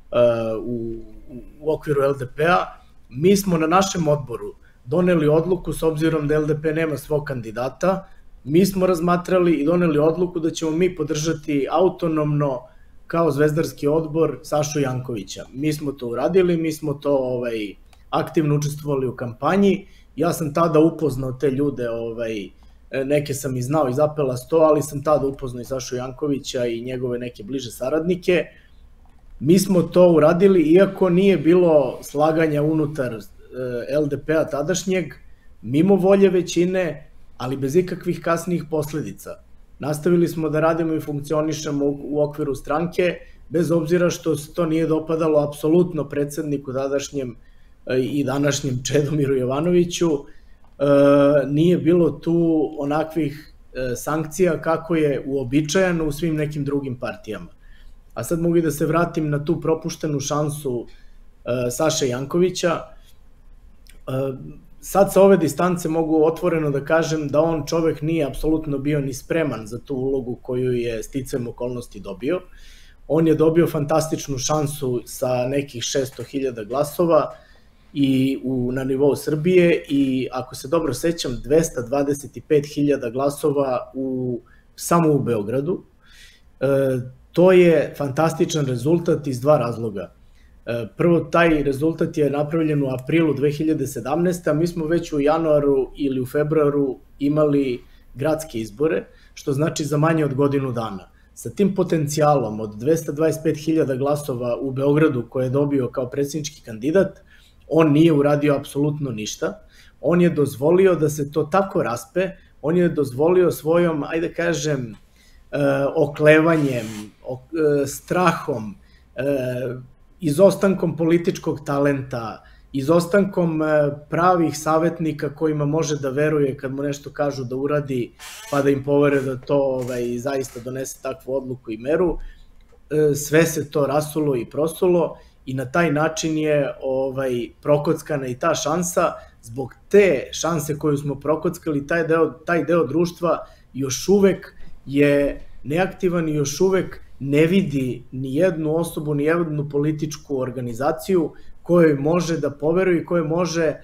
u okviru LDP-a. Mi smo na našem odboru doneli odluku, s obzirom da LDP nema svog kandidata, mi smo razmatrali i doneli odluku da ćemo mi podržati autonomno kao zvezdarski odbor Sašu Jankovića. Mi smo to uradili, mi smo to aktivno učestvovali u kampanji. Ja sam tada upoznao te ljude, neke sam i znao iz Apela 100, ali sam tada upoznao i Sašu Jankovića i njegove neke bliže saradnike. Mi smo to uradili, iako nije bilo slaganja unutar LDP-a tadašnjeg, mimo volje većine, ali bez ikakvih kasnijih posledica. Nastavili smo da radimo i funkcionišemo u okviru stranke, bez obzira što se to nije dopadalo apsolutno predsedniku tadašnjem i današnjem Čedomiru Jovanoviću. Nije bilo tu onakvih sankcija kako je uobičajeno u svim nekim drugim partijama. A sad mogu i da se vratim na tu propuštenu šansu Saše Jankovića. sad sa ove distance mogu otvoreno da kažem da on čovek nije apsolutno bio ni spreman za tu ulogu koju je sticajem okolnosti dobio. On je dobio fantastičnu šansu sa nekih 600.000 glasova i na nivou Srbije i ako se dobro sećam 225.000 glasova samo u Beogradu. To je fantastičan rezultat iz dva razloga. Prvo, taj rezultat je napravljen u aprilu 2017. a mi smo već u januaru ili u februaru imali gradske izbore, što znači za manje od godinu dana. Sa tim potencijalom od 225.000 glasova u Beogradu koje je dobio kao predsjednički kandidat, on nije uradio apsolutno ništa. On je dozvolio da se to tako raspe, on je dozvolio svojom, ajde kažem, oklevanjem, strahom, izostankom političkog talenta, izostankom pravih savjetnika kojima može da veruje kad mu nešto kažu da uradi, pa da im povere da to zaista donese takvu odluku i meru. Sve se to rasulo i prosulo i na taj način je prokockana i ta šansa. Zbog te šanse koju smo prokockali, taj deo društva još uvek je neaktivan i još uvek ne vidi ni jednu osobu, ni jednu političku organizaciju kojoj može da poveruje i kojoj može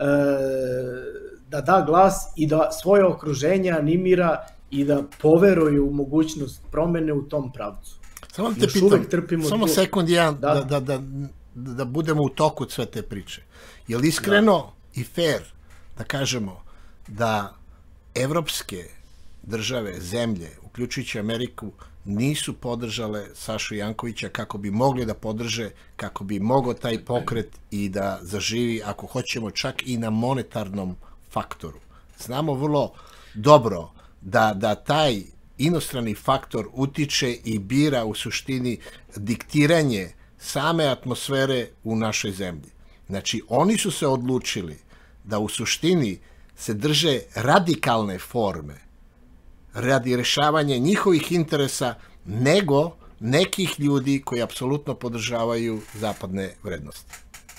da da glas i da svoje okruženje animira i da poveruje u mogućnost promene u tom pravcu. Samo te pitam, samo sekund jedan, da budemo u toku sve te priče. Je li iskreno i fair da kažemo da evropske države, zemlje, uključujući Ameriku, nisu podržale Sašu Jankovića kako bi mogli da podrže, kako bi mogao taj pokret i da zaživi, ako hoćemo, čak i na monetarnom faktoru. Znamo vrlo dobro da taj inostrani faktor utiče i bira u suštini diktiranje same atmosfere u našoj zemlji. Znači, oni su se odlučili da u suštini se drže radikalne forme radi rešavanja njihovih interesa nego nekih ljudi koji apsolutno podržavaju zapadne vrednosti.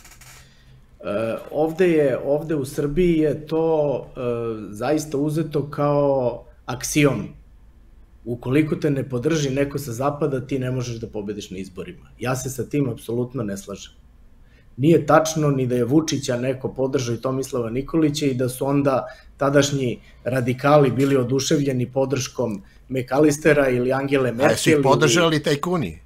Ovde u Srbiji je to zaista uzeto kao aksiom. Ukoliko te ne podrži neko sa zapada, ti ne možeš da pobediš na izborima. Ja se sa tim apsolutno ne slažem. Nije tačno ni da je Vučića neko podržao i Tomislava Nikolića i da su onda tadašnji radikali bili oduševljeni podrškom Mekalistera ili Angele Merkel. A su ih podržali tajkuni?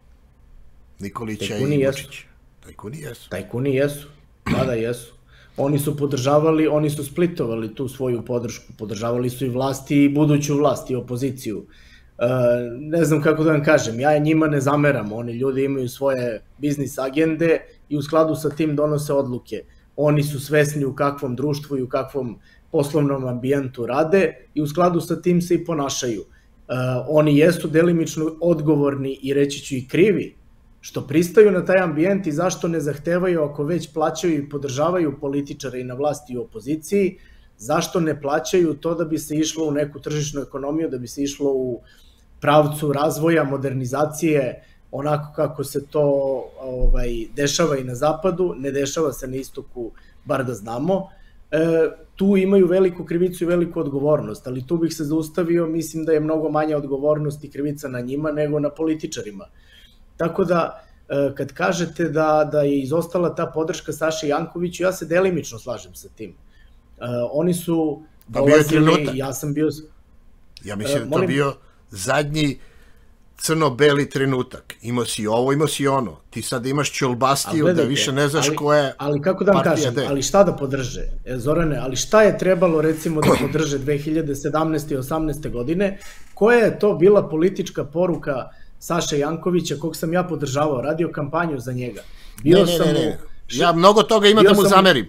Nikolića i Vučića. Tajkuni jesu. Tajkuni jesu, da jesu. Oni su podržavali, oni su splitovali tu svoju podršku, podržavali su i vlasti i buduću vlast i opoziciju. Ne znam kako da vam kažem, ja njima ne zameram, oni ljudi imaju svoje biznis agende i u skladu sa tim donose odluke. Oni su svesni u kakvom društvu i u kakvom poslovnom ambijentu rade i u skladu sa tim se i ponašaju. Oni jesu delimično odgovorni i reći ću i krivi, što pristaju na taj ambijent i zašto ne zahtevaju, ako već plaćaju i podržavaju političare i na vlasti i u opoziciji, zašto ne plaćaju to da bi se išlo u neku tržišnu ekonomiju, da bi se išlo u pravcu razvoja, modernizacije, onako kako se to dešava i na zapadu, ne dešava se na istoku, bar da znamo. Tu imaju veliku krivicu i veliku odgovornost, ali tu bih se zaustavio, mislim da je mnogo manja odgovornost i krivica na njima nego na političarima. Tako da, kad kažete da je izostala ta podrška Saši Jankoviću, ja se delimično slažem sa tim. Oni su dolazili, ja sam bio... Ja mislim da to bio zadnji crno-beli trenutak. Imao si ovo, imao si ono. Ti sad imaš čolbastiju da više ne znaš koja je partija. Ali kako da vam kažem, ali šta da podrže? Zorane, ali šta je trebalo recimo da podrže 2017. i 2018. godine? Koja je to bila politička poruka Saše Jankovića, kog sam ja podržavao, radio kampanju za njega? Ne. Ja mnogo toga imam da mu zamerim.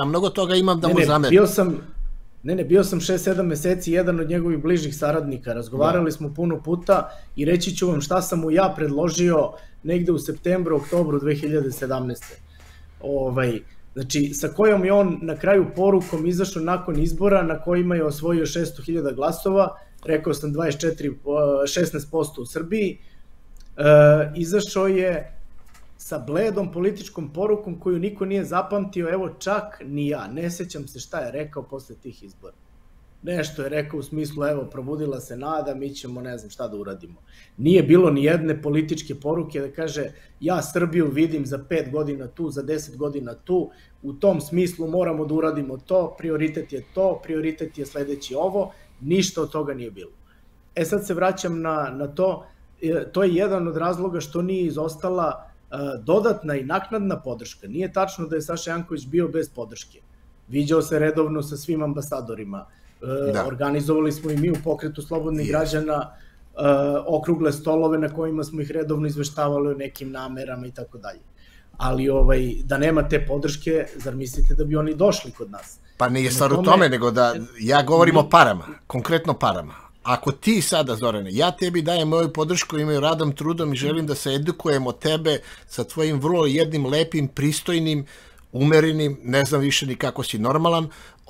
Bio sam 6-7 meseci jedan od njegovih bližih saradnika, razgovarali smo puno puta i reći ću vam šta sam mu ja predložio negde u septembru, oktobru 2017. Znači, sa kojom je on na kraju porukom izašao nakon izbora na kojima je osvojio 600.000 glasova, rekao sam 16% u Srbiji, izašao je sa bledom političkom porukom koju niko nije zapamtio, evo čak ni ja. Ne sećam se šta je rekao posle tih izbora. Nešto je rekao u smislu, evo, probudila se nada, mi ćemo ne znam šta da uradimo. Nije bilo ni jedne političke poruke da kaže ja Srbiju vidim za 5 godina tu, za 10 godina tu, u tom smislu moramo da uradimo to, prioritet je sledeći ovo, ništa od toga nije bilo. Sad se vraćam na to, to je jedan od razloga što nije izostala dodatna i naknadna podrška. Nije tačno da je Saša Janković bio bez podrške. Viđao se redovno sa svim ambasadorima. Organizovali smo i mi u Pokretu slobodnih građana okrugle stolove na kojima smo ih redovno izveštavali o nekim namerama i tako dalje. Ali da nema te podrške, zar mislite da bi oni došli kod nas? Pa nije stvar u tome, nego da ja govorim o parama, konkretno parama. Ako ti sada, Zorane, ja tebi dajem moju podršku, imaju radom, trudom i želim da se edukujem od tebe sa tvojim vrlo jednim lepim, pristojnim, umerenim, ne znam više ni kako si normalan,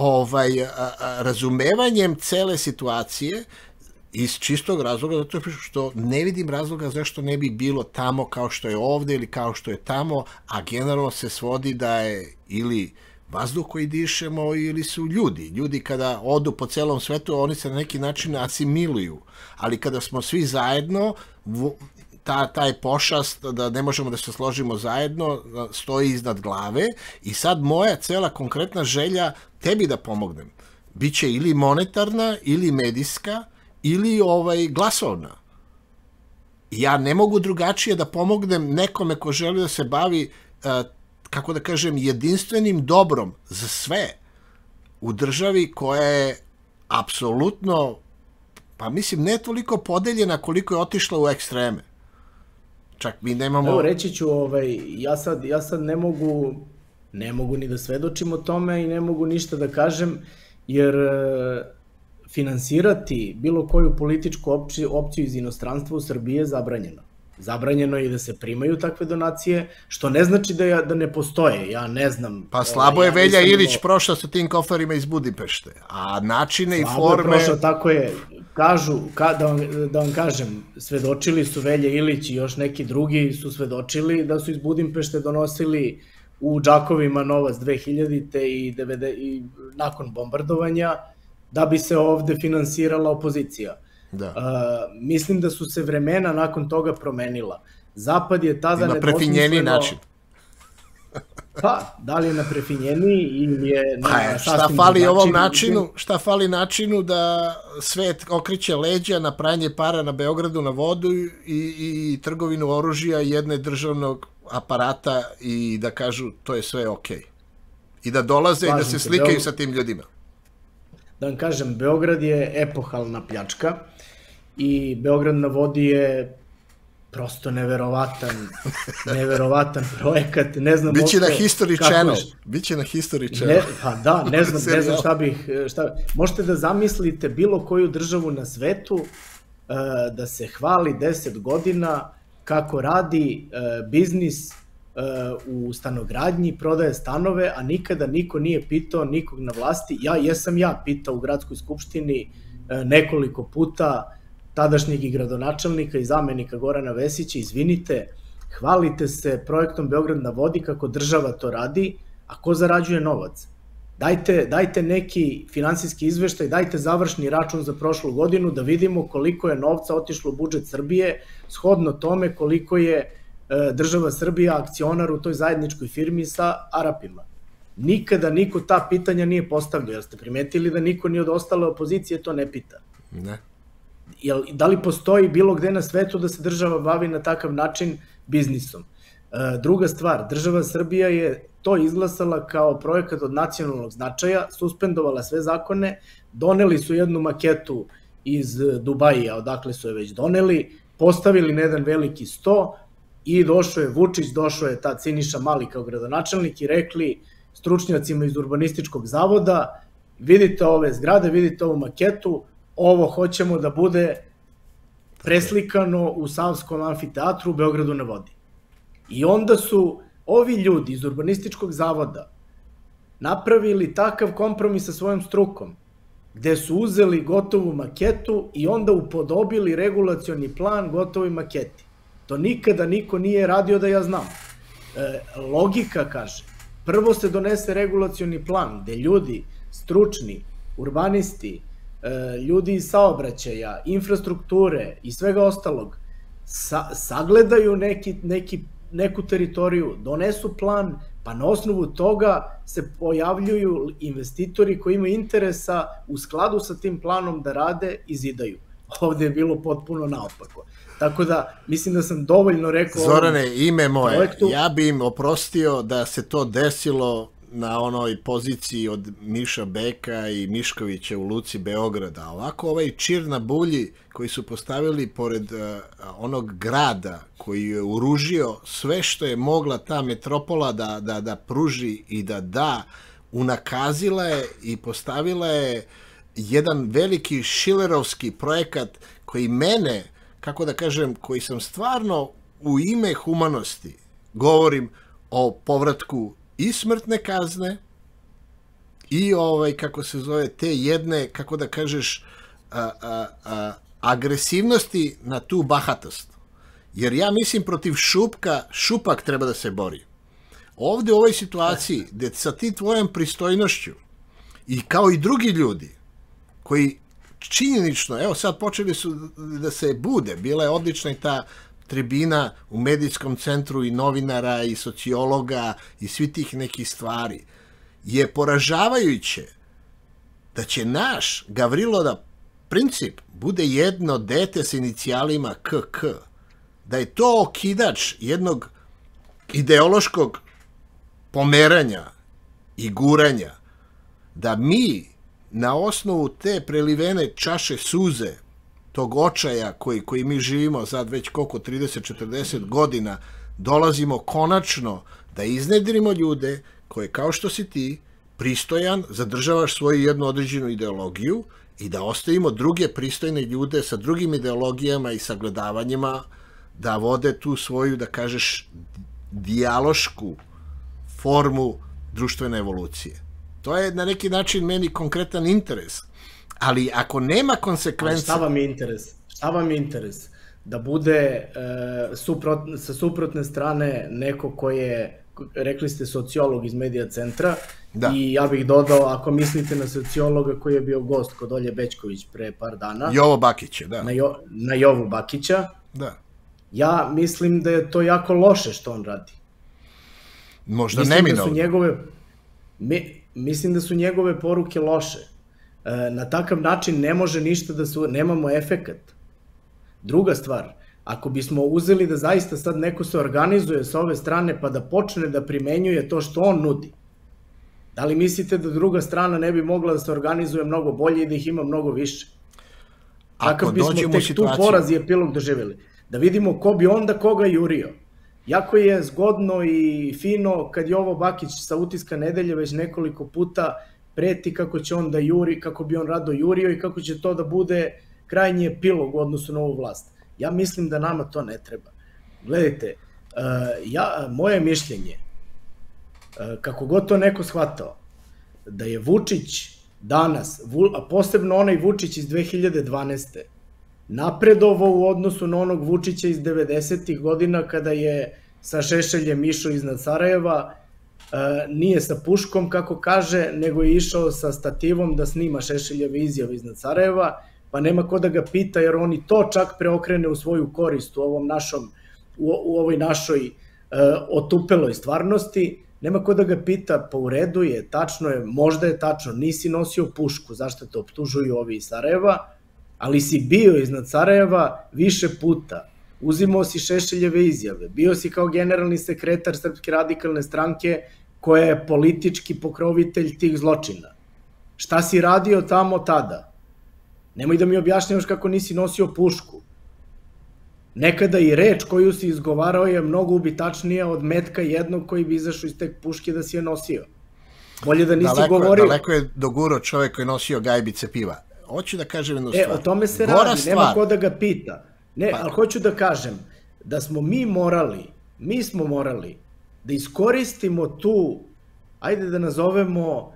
razumevanjem cele situacije iz čistog razloga, zato što ne vidim razloga zašto ne bi bilo tamo kao što je ovde ili kao što je tamo, a generalno se svodi da je ili vazduh koji dišemo ili su ljudi. Ljudi kada odu po celom svetu, oni se na neki način asimiluju, ali kada smo svi zajedno, taj pošast da ne možemo da se složimo zajedno stoji iznad glave i sad moja cela konkretna želja tebi da pomognem biće ili monetarna ili medijska ili glasovna. Ja ne mogu drugačije da pomognem nekome ko želi da se bavi, kako da kažem, jedinstvenim dobrom za sve u državi koja je apsolutno, pa mislim, ne toliko podeljena koliko je otišla u ekstreme. Čak mi nemamo... Evo, reći ću, ja sad ne mogu ni da svedočim o tome i ne mogu ništa da kažem, jer finansirati bilo koju političku opciju iz inostranstva u Srbiji je zabranjeno. Zabranjeno je i da se primaju takve donacije, što ne znači da ne postoje, ja ne znam... Pa slabo je Velja Ilić prošla sa tim koferima iz Budimpešte, a načine i forme... Slabo je prošla, tako je. Kažu, da vam kažem, svedočili su Velja Ilić i još neki drugi su svedočili da su iz Budimpešte donosili u džakovima novac 2000. i nakon bombardovanja da bi se ovde finansirala opozicija. Mislim da su se vremena nakon toga promenila. Zapad je tada nedvosmisleno... Na prefinjeniji način. Pa, da li je na prefinjeniji ili je na sasvim načinu? Šta fali načinu da svet okreće leđa na pranje para na Beogradu na vodu i trgovinu oružja jedne državnog aparata i da kažu to je sve okej. I da dolaze i da se slikaju sa tim ljudima. Da vam kažem, Beograd je epohalna pljačka i Beograd na vodi je prosto neverovatan projekat, ne znam... Biće na History Channel. Biće na History Channel. Pa da, ne znam šta bih... Možete da zamislite bilo koju državu na svetu da se hvali 10 godina kako radi biznis u stanogradnji, prodaje stanove, a nikada niko nije pitao nikog na vlasti. Jesam pitao u gradskoj skupštini nekoliko puta tadašnjeg i gradonačelnika i zamenika Gorana Vesića, izvinite, hvalite se projektom Beograd na vodi kako država to radi, a ko zarađuje novac? Dajte neki finansijski izveštaj, dajte završni račun za prošlu godinu da vidimo koliko je novca otišlo u budžet Srbije, shodno tome koliko je država Srbija akcionar u toj zajedničkoj firmi sa Arapima. Nikada niko ta pitanja nije postavljao, jer ste primetili da niko ni od ostale opozicije to ne pita. Ne. Da li postoji bilo gde na svetu da se država bavi na takav način biznisom? Druga stvar, država Srbija je to izglasala kao projekat od nacionalnog značaja, suspendovala sve zakone, doneli su jednu maketu iz Dubaija, odakle su je već doneli, postavili na jedan veliki sto i došao je Vučić, došao je tad Siniša Mali kao gradonačelnik i rekli stručnjacima iz Urbanističkog zavoda, vidite ove zgrade, vidite ovu maketu, ovo hoćemo da bude preslikano u Savskom amfiteatru u Beogradu na vodi. I onda su ovi ljudi iz Urbanističkog zavoda napravili takav kompromis sa svojom strukom, gde su uzeli gotovu maketu i onda upodobili regulacioni plan gotovoj maketi. To nikada niko nije radio da ja znam. Logika kaže, prvo se donese regulacioni plan gde ljudi, stručni, urbanisti, ljudi iz saobraćaja, infrastrukture i svega ostalog, sagledaju neku teritoriju, donesu plan, pa na osnovu toga se pojavljuju investitori koji imaju interesa u skladu sa tim planom da rade i zidaju. Ovde je bilo potpuno naopako. Tako da, mislim da sam dovoljno rekao... Zorane, ime moje, ja bi im oprostio da se to desilo na onoj poziciji od Miša Beka i Miškovića u Luci Beograda. Ovako ovaj čir na bulji koji su postavili pored onog grada koji je uružio sve što je mogla ta metropola da pruži i da, unakazila je i postavila je jedan veliki šilerovski projekat koji mene, kako da kažem, koji sam stvarno u ime humanosti, govorim o povratku i smrtne kazne i kako se zove, te jedne, kako da kažeš, agresivnosti na tu bahatost. Jer ja mislim protiv šupak treba da se bori. Ovde u ovoj situaciji, gde sa ti tvojom pristojnošću i kao i drugi ljudi koji činjenično, evo sad počeli su da se bude, bila je odlična i ta tribina u medijskom centru i novinara i sociologa i svi tih nekih stvari, je poražavajuće da će naš Gavrilo princip bude jedno dete sa inicijalima KK, da je to okidač jednog ideološkog pomeranja i guranja, da mi na osnovu te prelivene čaše suze, tog očaja koji mi živimo sad već koliko, 30-40 godina, dolazimo konačno da iznedrimo ljude koje, kao što si ti, pristojan, zadržavaš svoju jednu određenu ideologiju i da ostavimo druge pristojne ljude sa drugim ideologijama i sagledavanjima da vode tu svoju, da kažeš, dijalošku formu društvene evolucije. To je na neki način meni konkretan interes. Ali ako nema konsekvenca... Šta vam je interes? Šta vam je interes? Da bude sa suprotne strane neko ko je, rekli ste, sociolog iz Medija centra, i ja bih dodao, ako mislite na sociologa koji je bio gost kod Olje Bećković pre par dana... Jovo Bakića, da. Na Jovu Bakića. Da. Ja mislim da je to jako loše što on radi. Možda neminovno. Mislim da su njegove poruke loše. Na takav način ne može ništa da se... Nemamo efekat. Druga stvar, ako bismo uzeli da zaista sad neko se organizuje sa ove strane pa da počne da primenjuje to što on nudi, da li mislite da druga strana ne bi mogla da se organizuje mnogo bolje i da ih ima mnogo više? Takav bismo tek tu poraz i epilog doživjeli. Da vidimo ko bi onda koga jurio. Jako je zgodno i fino kad Jovo Bakić sa Utiska nedelje već nekoliko puta preti kako će on da juri, kako bi on rado jurio i kako će to da bude krajnji epilog u odnosu na ovu vlast. Ja mislim da nama to ne treba. Gledajte, moje mišljenje, kako god to neko shvatao, da je Vučić danas, a posebno onaj Vučić iz 2012. napredovao u odnosu na onog Vučića iz 90. godina kada je sa Šešeljem išao iznad Sarajeva, nije sa puškom, kako kaže, nego je išao sa stativom da snima Šešeljeve izjave iznad Sarajeva, pa nema ko da ga pita, jer on i to čak preokrene u svoju korist u ovoj našoj otupeloj stvarnosti. Nema ko da ga pita, pa u redu je, tačno je, možda je tačno, nisi nosio pušku, zašto te optužuju ovi iz Sarajeva, ali si bio iznad Sarajeva više puta, uzimao si Šešeljeve izjave, bio si kao generalni sekretar Srpske radikalne stranke koja je politički pokrovitelj tih zločina. Šta si radio tamo tada? Nemoj da mi objašnjavaš kako nisi nosio pušku. Nekada i reč koju si izgovarao je mnogo ubitačnija od metka jednog koji bi izašao iz te puške da si je nosio. Bolje da nisi govorio. Daleko je dogurao čovek koji je nosio gajbice piva. Hoću da kažem jednu stvar. O tome se radi, nema ko da ga pita. Ne, ali hoću da kažem da smo mi morali da iskoristimo tu, ajde da nazovemo,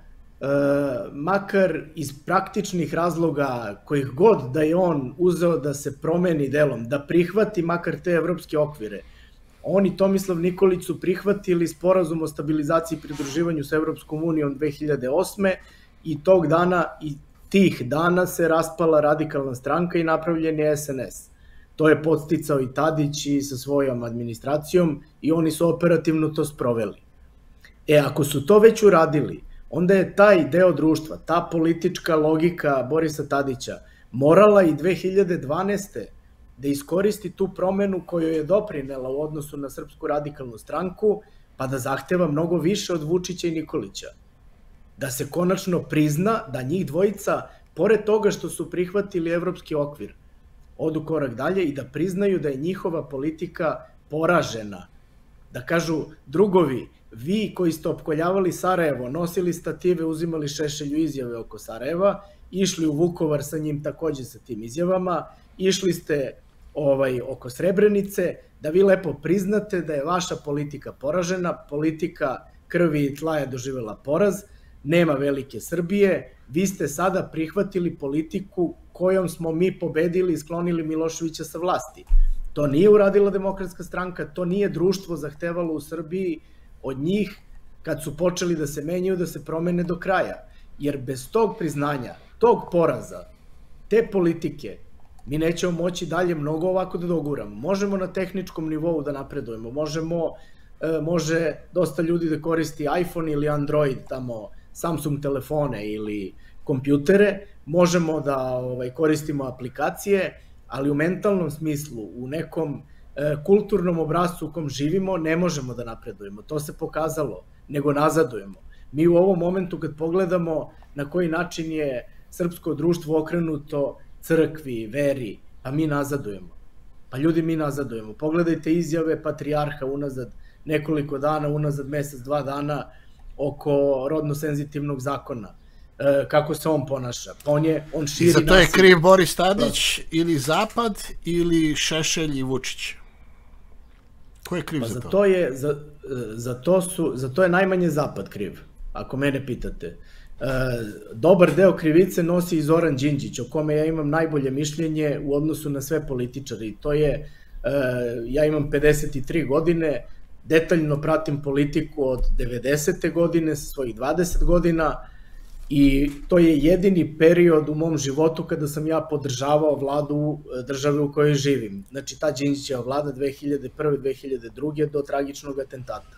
makar iz praktičnih razloga, kojih god da je on uzeo da se promeni delom, da prihvati makar te evropske okvire, Oni, Tomislav Nikolić, su prihvatili sporazum o stabilizaciji i pridruživanju sa Evropskom unijom 2008. i tog dana i tih dana se raspala Radikalna stranka i napravljen je SNS. To je podsticao i Tadić i sa svojom administracijom i oni su operativno to sproveli. Ako su to već uradili, onda je taj deo društva, ta politička logika Borisa Tadića morala i 2012. da iskoristi tu promenu koju je doprinela u odnosu na Srpsku radikalnu stranku, pa da zahteva mnogo više od Vučića i Nikolića. Da se konačno prizna da njih dvojica, pored toga što su prihvatili evropski okvir, odu korak dalje i da priznaju da je njihova politika poražena. Da kažu, drugovi, vi koji ste opkoljavali Sarajevo, nosili stative, uzimali Šešelju izjave oko Sarajeva, išli u Vukovar sa njim takođe sa tim izjavama, išli ste oko Srebrenice, da vi lepo priznate da je vaša politika poražena, politika krvi i tla je doživela poraz, nema velike Srbije, vi ste sada prihvatili politiku kojom smo mi pobedili i sklonili Miloševića sa vlasti. To nije uradila Demokratska stranka, to nije društvo zahtevalo u Srbiji od njih kad su počeli da se menjaju, da se promene do kraja. Jer bez tog priznanja, tog poraza, te politike, mi nećemo moći dalje mnogo ovako da doguramo. Možemo na tehničkom nivou da napredujemo, može dosta ljudi da koristi iPhone ili Android, tamo Samsung telefone ili kompjutere, možemo da koristimo aplikacije, ali u mentalnom smislu, u nekom kulturnom obrascu u kom živimo, ne možemo da napredujemo. To se pokazalo, nego nazadujemo. Mi u ovom momentu kad pogledamo na koji način je srpsko društvo okrenuto crkvi, veri, pa mi nazadujemo. Pa ljudi, mi nazadujemo. Pogledajte izjave patrijarha unazad nekoliko dana, unazad mesec, 2 dana oko rodno-senzitivnog zakona. Kako se on ponaša. Pa on širi... I za to je kriv Boris Tadić ili Zapad ili Šešelj i Vučić? Ko je kriv za to? Za to je najmanje Zapad kriv, ako mene pitate. Dobar deo krivice nosi i Zoran Đinđić, o kome ja imam najbolje mišljenje u odnosu na sve političare. To je, ja imam 53 godine, detaljno pratim politiku od 90. godine, sa svojih 20 godina, i to je jedini period u mom životu kada sam ja podržavao vladu države u kojoj živim. Znači, ta Đinđićeva vlada 2001. 2002. do tragičnog atentata.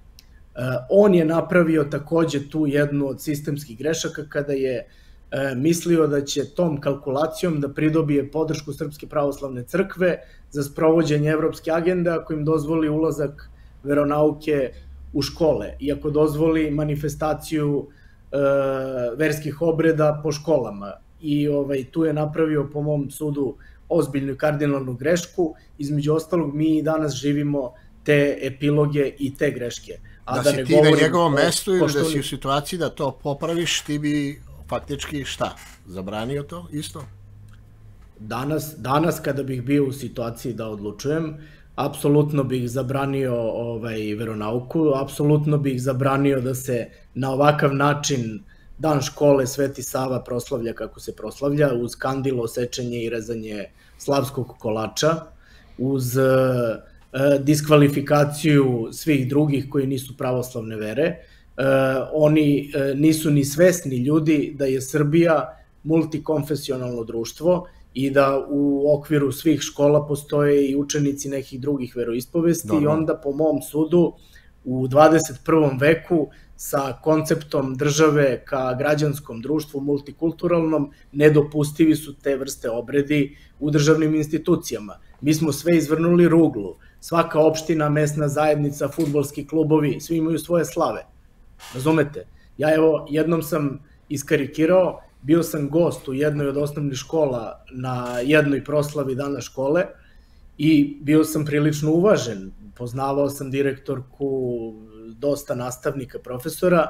On je napravio takođe tu jednu od sistemskih grešaka kada je mislio da će tom kalkulacijom da pridobije podršku Srpske pravoslavne crkve za sprovođenje evropske agende ako im dozvoli ulazak veronauke u škole i ako dozvoli manifestaciju verskih obreda po školama. I tu je napravio, po mom sudu, ozbiljnu kardinalnu grešku. Između ostalog, mi danas živimo te epiloge i te greške. Da si ti na njegovom mestu ili da si u situaciji da to popraviš, ti bi faktički šta? Zabranio to isto? Danas kada bih bio u situaciji da odlučujem, apsolutno bih zabranio veronauku, apsolutno bih zabranio da se na ovakav način Dan škole Sveti Sava proslavlja kako se proslavlja, uz kandilo, sečenje i rezanje slavskog kolača, uz diskvalifikaciju svih drugih koji nisu pravoslavne vere. Oni nisu ni svesni ljudi da je Srbija multikonfesionalno društvo i da u okviru svih škola postoje i učenici nekih drugih veroispovesti i onda po mom sudu u 21. veku sa konceptom države ka građanskom društvu, multikulturalnom, nedopustivi su te vrste obredi u državnim institucijama. Mi smo sve izvrnuli ruglu. Svaka opština, mesna zajednica, fudbalski klubovi, svi imaju svoje slave. Razumete? Ja evo, jednom sam iskarikirao, bio sam gost u jednoj od osnovnih škola na jednoj proslavi Dana škole i bio sam prilično uvažen. Poznavao sam direktorku, dosta nastavnika, profesora.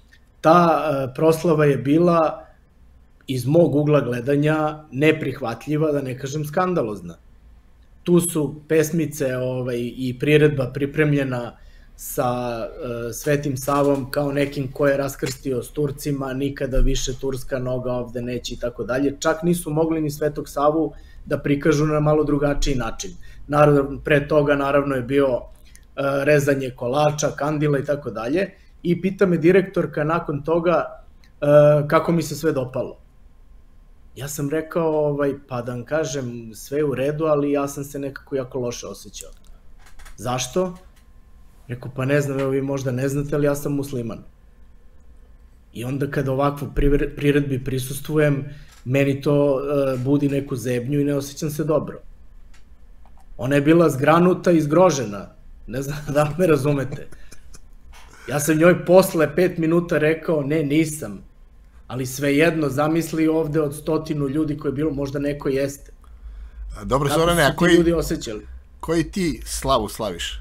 Ta proslava je bila iz mog ugla gledanja neprihvatljiva, da ne kažem skandalozna. Tu su pesmice i priredba pripremljena sa Svetim Savom kao nekim ko je raskrstio s Turcima, nikada više turska noga ovde neće i tako dalje. Čak nisu mogli ni Svetog Savu da prikažu na malo drugačiji način. Pre toga naravno je bio rezanje kolača, kandila i tako dalje. I pita me direktorka nakon toga kako mi se sve dopalo. Ja sam rekao, pa da vam kažem, sve je u redu, ali ja sam se nekako jako loše osjećao. Zašto? Rekao, pa ne znam, evo vi možda ne znate, ali ja sam musliman. I onda kada ovakvu priredbi prisustvujem, meni to budi neku zebnju i ne osjećam se dobro. Ona je bila zgranuta i zgrožena. Ne znam da li me razumete. Ja sam njoj posle 5 minuta rekao, ne, nisam. Ali svejedno, zamisli ovde od 100 ljudi koje je bilo, možda neko jeste. Dobro, Zorane, a koji ti slavu slaviš?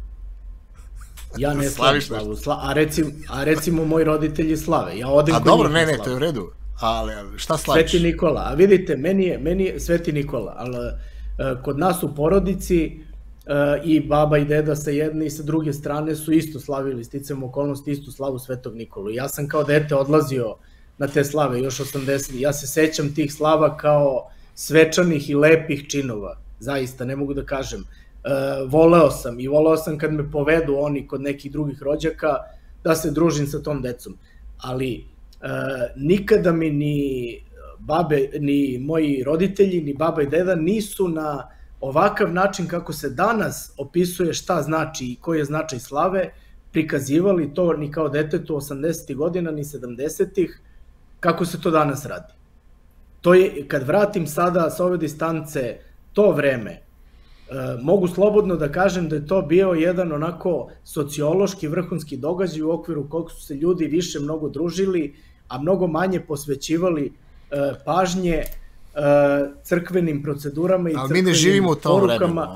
Ja ne slavim slavu, a recimo moji roditelji slave. Ja odem kod dobro, njih ne, to je u redu. Ali šta slaviš? Sveti Nikola. A vidite, meni je Sveti Nikola, ali kod nas u porodici i baba i deda sa jedne i sa druge strane su isto slavili, sticam okolnosti, istu slavu Svetog Nikolu. Ja sam kao dete odlazio na te slave, još 80. Ja se sećam tih slava kao svečanih i lepih činova. Zaista, ne mogu da kažem. Voleo sam kad me povedu oni kod nekih drugih rođaka da se družim sa tom decom. Ali nikada mi ni moji roditelji, ni baba i deda nisu na ovakav način kako se danas opisuje šta znači i koji je značaj slave, prikazivali to ni kao detetu 80. godina, ni 70. kako se to danas radi. To je, kad vratim sada sa ove distance to vreme, mogu slobodno da kažem da je to bio jedan onako sociološki vrhunski događaj u okviru koliko su se ljudi više mnogo družili, a mnogo manje posvećivali pažnje crkvenim procedurama i crkvenim porukama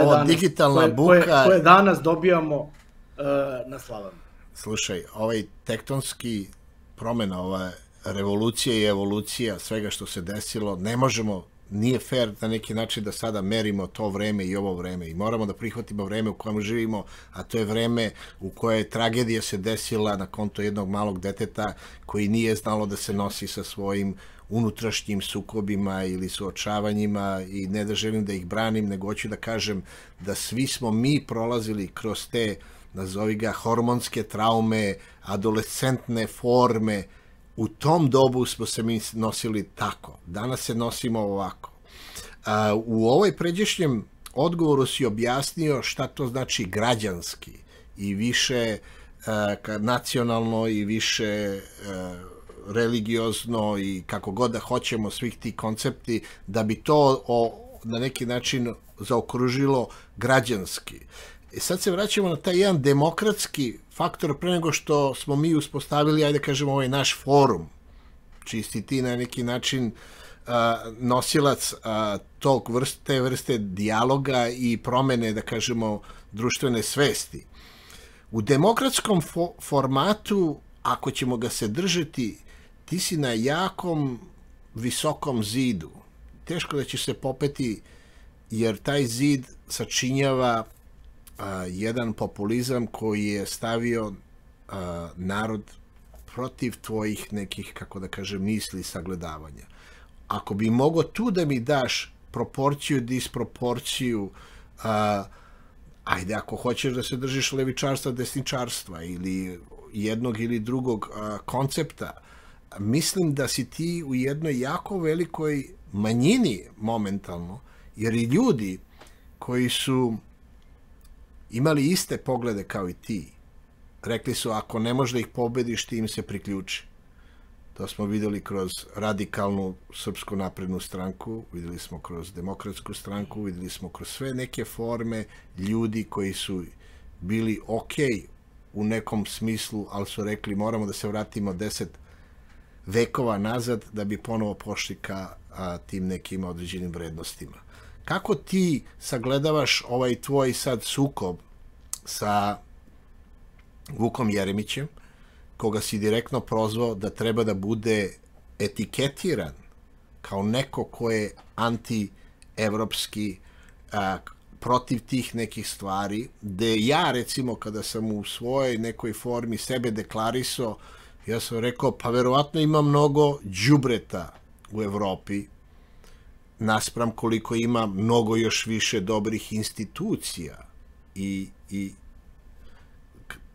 koje danas dobijamo na slavama. Slušaj, ovaj tektonski promena, ova revolucija i evolucija svega što se desilo, ne možemo, nije fair na neki način da sada merimo to vreme i ovo vreme i moramo da prihvatimo vreme u kojem živimo, a to je vreme u koje tragedija se desila na konto jednog malog deteta koji nije znalo da se nosi sa svojim unutrašnjim sukobima ili suočavanjima i ne da želim da ih branim, nego hoću da kažem da svi smo mi prolazili kroz te, nazovi ga, hormonske traume, adolescentne forme. U tom dobu smo se mi nosili tako. Danas se nosimo ovako. U ovoj pređešnjem odgovoru si objasnio šta to znači građanski i više nacionalno i više religiozno i kako god da hoćemo svih ti koncepti da bi to na neki način zaokružilo građanski. I sad se vraćamo na taj jedan demokratski faktor pre nego što smo mi uspostavili, ajde kažemo, ovaj naš forum, čiji si ti na neki način nosilac te vrste dijaloga i promene, da kažemo, društvene svesti. U demokratskom formatu, ako ćemo ga se držati, ti si na jakom, visokom zidu. Teško da će se popeti, jer taj zid sačinjava jedan populizam koji je stavio narod protiv tvojih nekih, kako da kažem, misli i sagledavanja. Ako bi mogo tu da mi daš proporciju, disproporciju, ajde, ako hoćeš da se držiš levičarstva, desničarstva ili jednog ili drugog koncepta, mislim da si ti u jednoj jako velikoj manjini momentalno, jer i ljudi koji su imali iste poglede kao i ti, rekli su ako ne možeš da ih pobediš, ti im se priključi. To smo videli kroz radikalnu Srpsku naprednu stranku, videli smo kroz Demokratsku stranku, videli smo kroz sve neke forme ljudi koji su bili okej u nekom smislu, ali su rekli moramo da se vratimo 10 vekova nazad da bi ponovo pošli ka tim nekim određenim vrednostima. Kako ti sagledavaš ovaj tvoj sad sukob sa Vukom Jeremićem, koga si direktno prozvao da treba da bude etiketiran kao neko ko je anti-evropski, protiv tih nekih stvari, gde ja, recimo, kada sam u svojoj nekoj formi sebe deklarisao, ja sam rekao, pa verovatno ima mnogo đubreta u Evropi, naspram koliko ima mnogo još više dobrih institucija i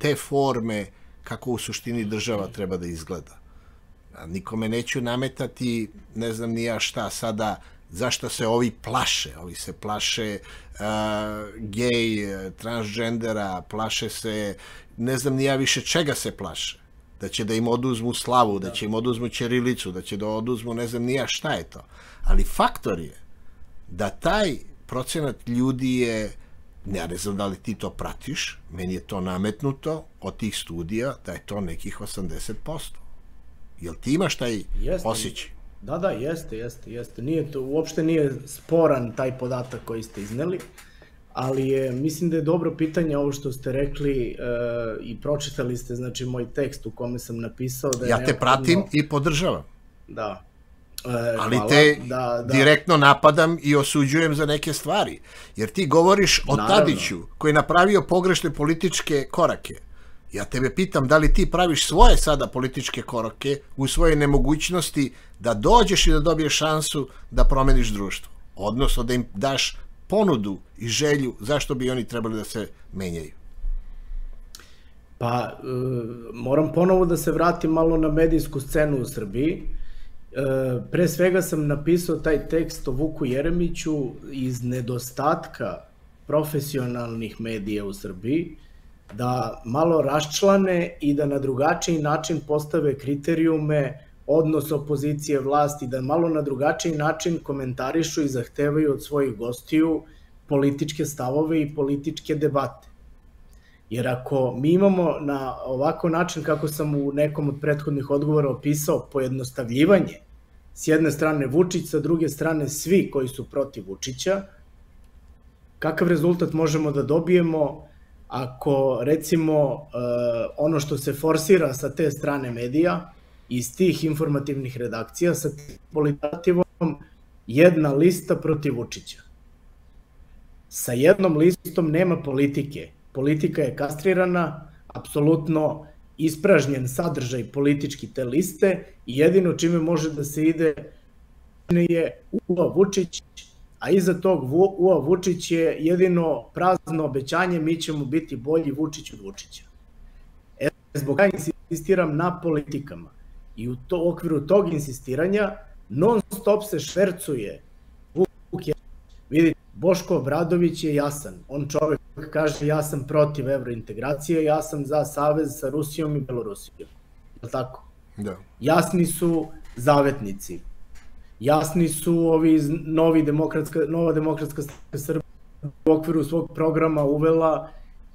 te forme kako u suštini država treba da izgleda. A nikome neću nametati, ne znam ni ja šta sada, zašto se ovi plaše. Ovi se plaše gej, transgendera, plaše se, ne znam ni ja više čega se plaše. Da će da im oduzmu slavu, da će im oduzmu ćirilicu, da će da oduzmu ne znam ni ja šta je to. Ali faktor je da taj procenat ljudi je, ja ne znam da li ti to pratiš, meni je to nametnuto od tih studija da je to nekih 80%. Jel ti imaš taj osjećaj? Da, jeste. Uopšte nije sporan taj podatak koji ste izneli, ali mislim da je dobro pitanje ovo što ste rekli i pročitali ste, znači, moj tekst u kome sam napisao da je ja te pratim i podržavam. Da. Ali te direktno napadam i osuđujem za neke stvari. Jer ti govoriš o Tadiću koji je napravio pogrešne političke korake. Ja tebe pitam da li ti praviš svoje sada političke korake u svojoj nemogućnosti da dođeš i da dobiješ šansu da promeniš društvo. Odnosno da im daš ponudu i želju zašto bi oni trebali da se menjaju. Pa, moram ponovo da se vratim malo na medijsku scenu u Srbiji. Pre svega sam napisao taj tekst o Vuku Jeremiću iz nedostatka profesionalnih medija u Srbiji, da malo raščlane i da na drugačiji način postave kriterijume, odnos opozicije vlasti, da malo na drugačiji način komentarišu i zahtevaju od svojih gostiju političke stavove i političke debate. Jer ako mi imamo na ovako način, kako sam u nekom od prethodnih odgovora opisao, pojednostavljivanje, s jedne strane Vučić, sa druge strane svi koji su protiv Vučića, kakav rezultat možemo da dobijemo ako, recimo, ono što se forsira sa te strane medija, iz tih informativnih redakcija, sa politiativom, jedna lista protiv Vučića. Sa jednom listom nema politike. Politika je kastrirana, apsolutno ispražnjen sadržaj politički te liste i jedino čime može da se ide je UA Vučić, a iza tog UA Vučić je jedino prazno obećanje, mi ćemo biti bolji Vučić od Vučića. Zbog toga insistiram na politikama i u okviru tog insistiranja non stop se švercuje Vuk Jeremić. Vidite, Boško Obradović je jasan. On čovek kaže ja sam protiv evrointegracije, ja sam za savez sa Rusijom i Belorusijom. Je li tako? Da. Jasni su zavetnici. Jasni su ovi nova demokratska Srbija u okviru svog programa uvela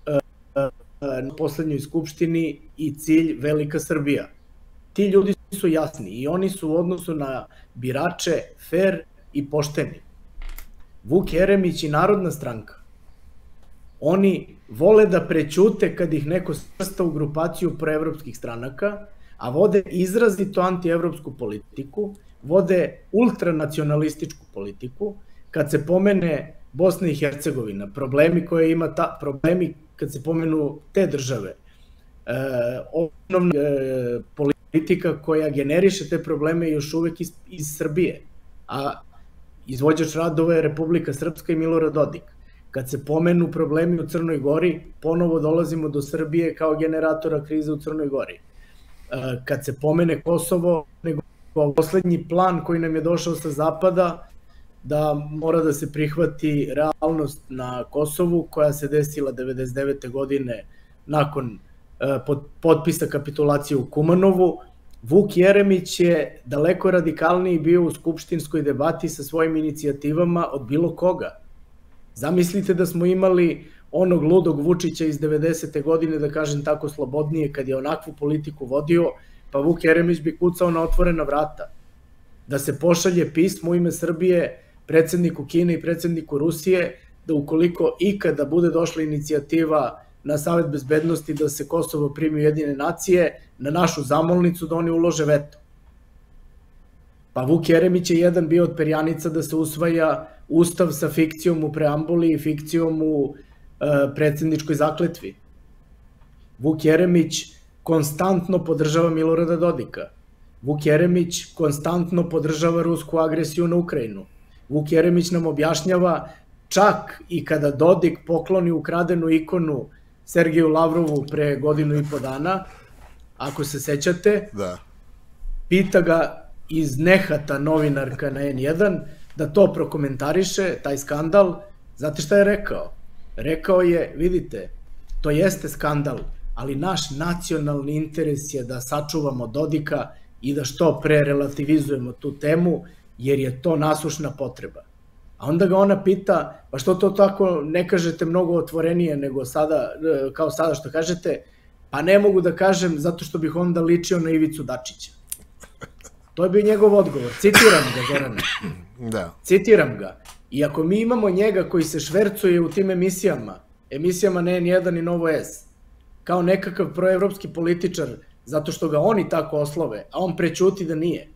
na poslednjoj skupštini i cilj Velika Srbija. Ti ljudi su jasni i oni su u odnosu na birače fer i pošteni. Vuk Jeremić i Narodna stranka, oni vole da prećute kad ih neko svrsta u grupaciju proevropskih stranaka, a vode izrazito antievropsku politiku, vode ultranacionalističku politiku, kad se pomene Bosna i Hercegovina, problemi koje ima problemi kad se pomenu te države, osnovna politika koja generiše te probleme još uvek iz Srbije, a izvođač radova je Republika Srpska i Milorad Dodik. Kad se pomenu problemi u Crnoj Gori, ponovo dolazimo do Srbije kao generatora krize u Crnoj Gori. Kad se pomene Kosovo, nego poslednji plan koji nam je došao sa zapada, da mora da se prihvati realnost na Kosovu, koja se desila 1999. godine nakon potpisa kapitulacije u Kumanovu. Vuk Jeremić je daleko radikalniji bio u skupštinskoj debati sa svojim inicijativama od bilo koga. Zamislite da smo imali onog ludog Vučića iz 90. godine, da kažem tako slobodnije, kad je onakvu politiku vodio, pa Vuk Jeremić bi kucao na otvorena vrata. Da se pošalje pismo u ime Srbije predsedniku Kine i predsedniku Rusije, da ukoliko ikada bude došla inicijativa na Savet bezbednosti da se Kosovo primi u Ujedinjene nacije, na našu zamolnicu da oni ulože veto. Pa Vuk Jeremić je jedan bio od perjanica da se usvaja ustav sa fikcijom u preambuli i fikcijom u predsedničkoj zakletvi. Vuk Jeremić konstantno podržava Milorada Dodika. Vuk Jeremić konstantno podržava rusku agresiju na Ukrajinu. Vuk Jeremić nam objašnjava čak i kada Dodik pokloni ukradenu ikonu Sergeju Lavrovu pre godinu i po dana, ako se sećate, Da. pita ga iz nehata novinarka na N1 da to prokomentariše, taj skandal. Znate šta je rekao? Rekao je, vidite, to jeste skandal, ali naš nacionalni interes je da sačuvamo Dodika i da što pre relativizujemo tu temu, jer je to nasušna potreba. A onda ga ona pita, pa što to tako ne kažete mnogo otvorenije nego sada, kao sada što kažete, pa ne mogu da kažem zato što bih onda ličio na Ivicu Dačića. To je bio njegov odgovor. Citiram ga, Zorane. Da. Citiram ga. I ako mi imamo njega koji se švercuje u tim emisijama na N1 i Novo S, kao nekakav proevropski političar, zato što ga oni tako oslove, a on prećuti da nije,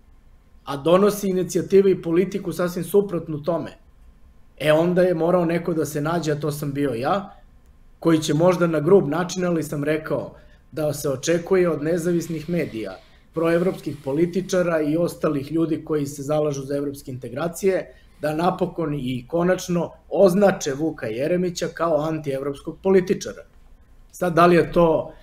a donosi inicijative i politiku sasvim suprotnu tome, onda je morao neko da se nađe, a to sam bio ja, koji će možda na grub način, ali sam rekao da se očekuje od nezavisnih medija, proevropskih političara i ostalih ljudi koji se zalažu za evropske integracije, da napokon i konačno označe Vuka Jeremića kao antievropskog političara. Sad, da li je to...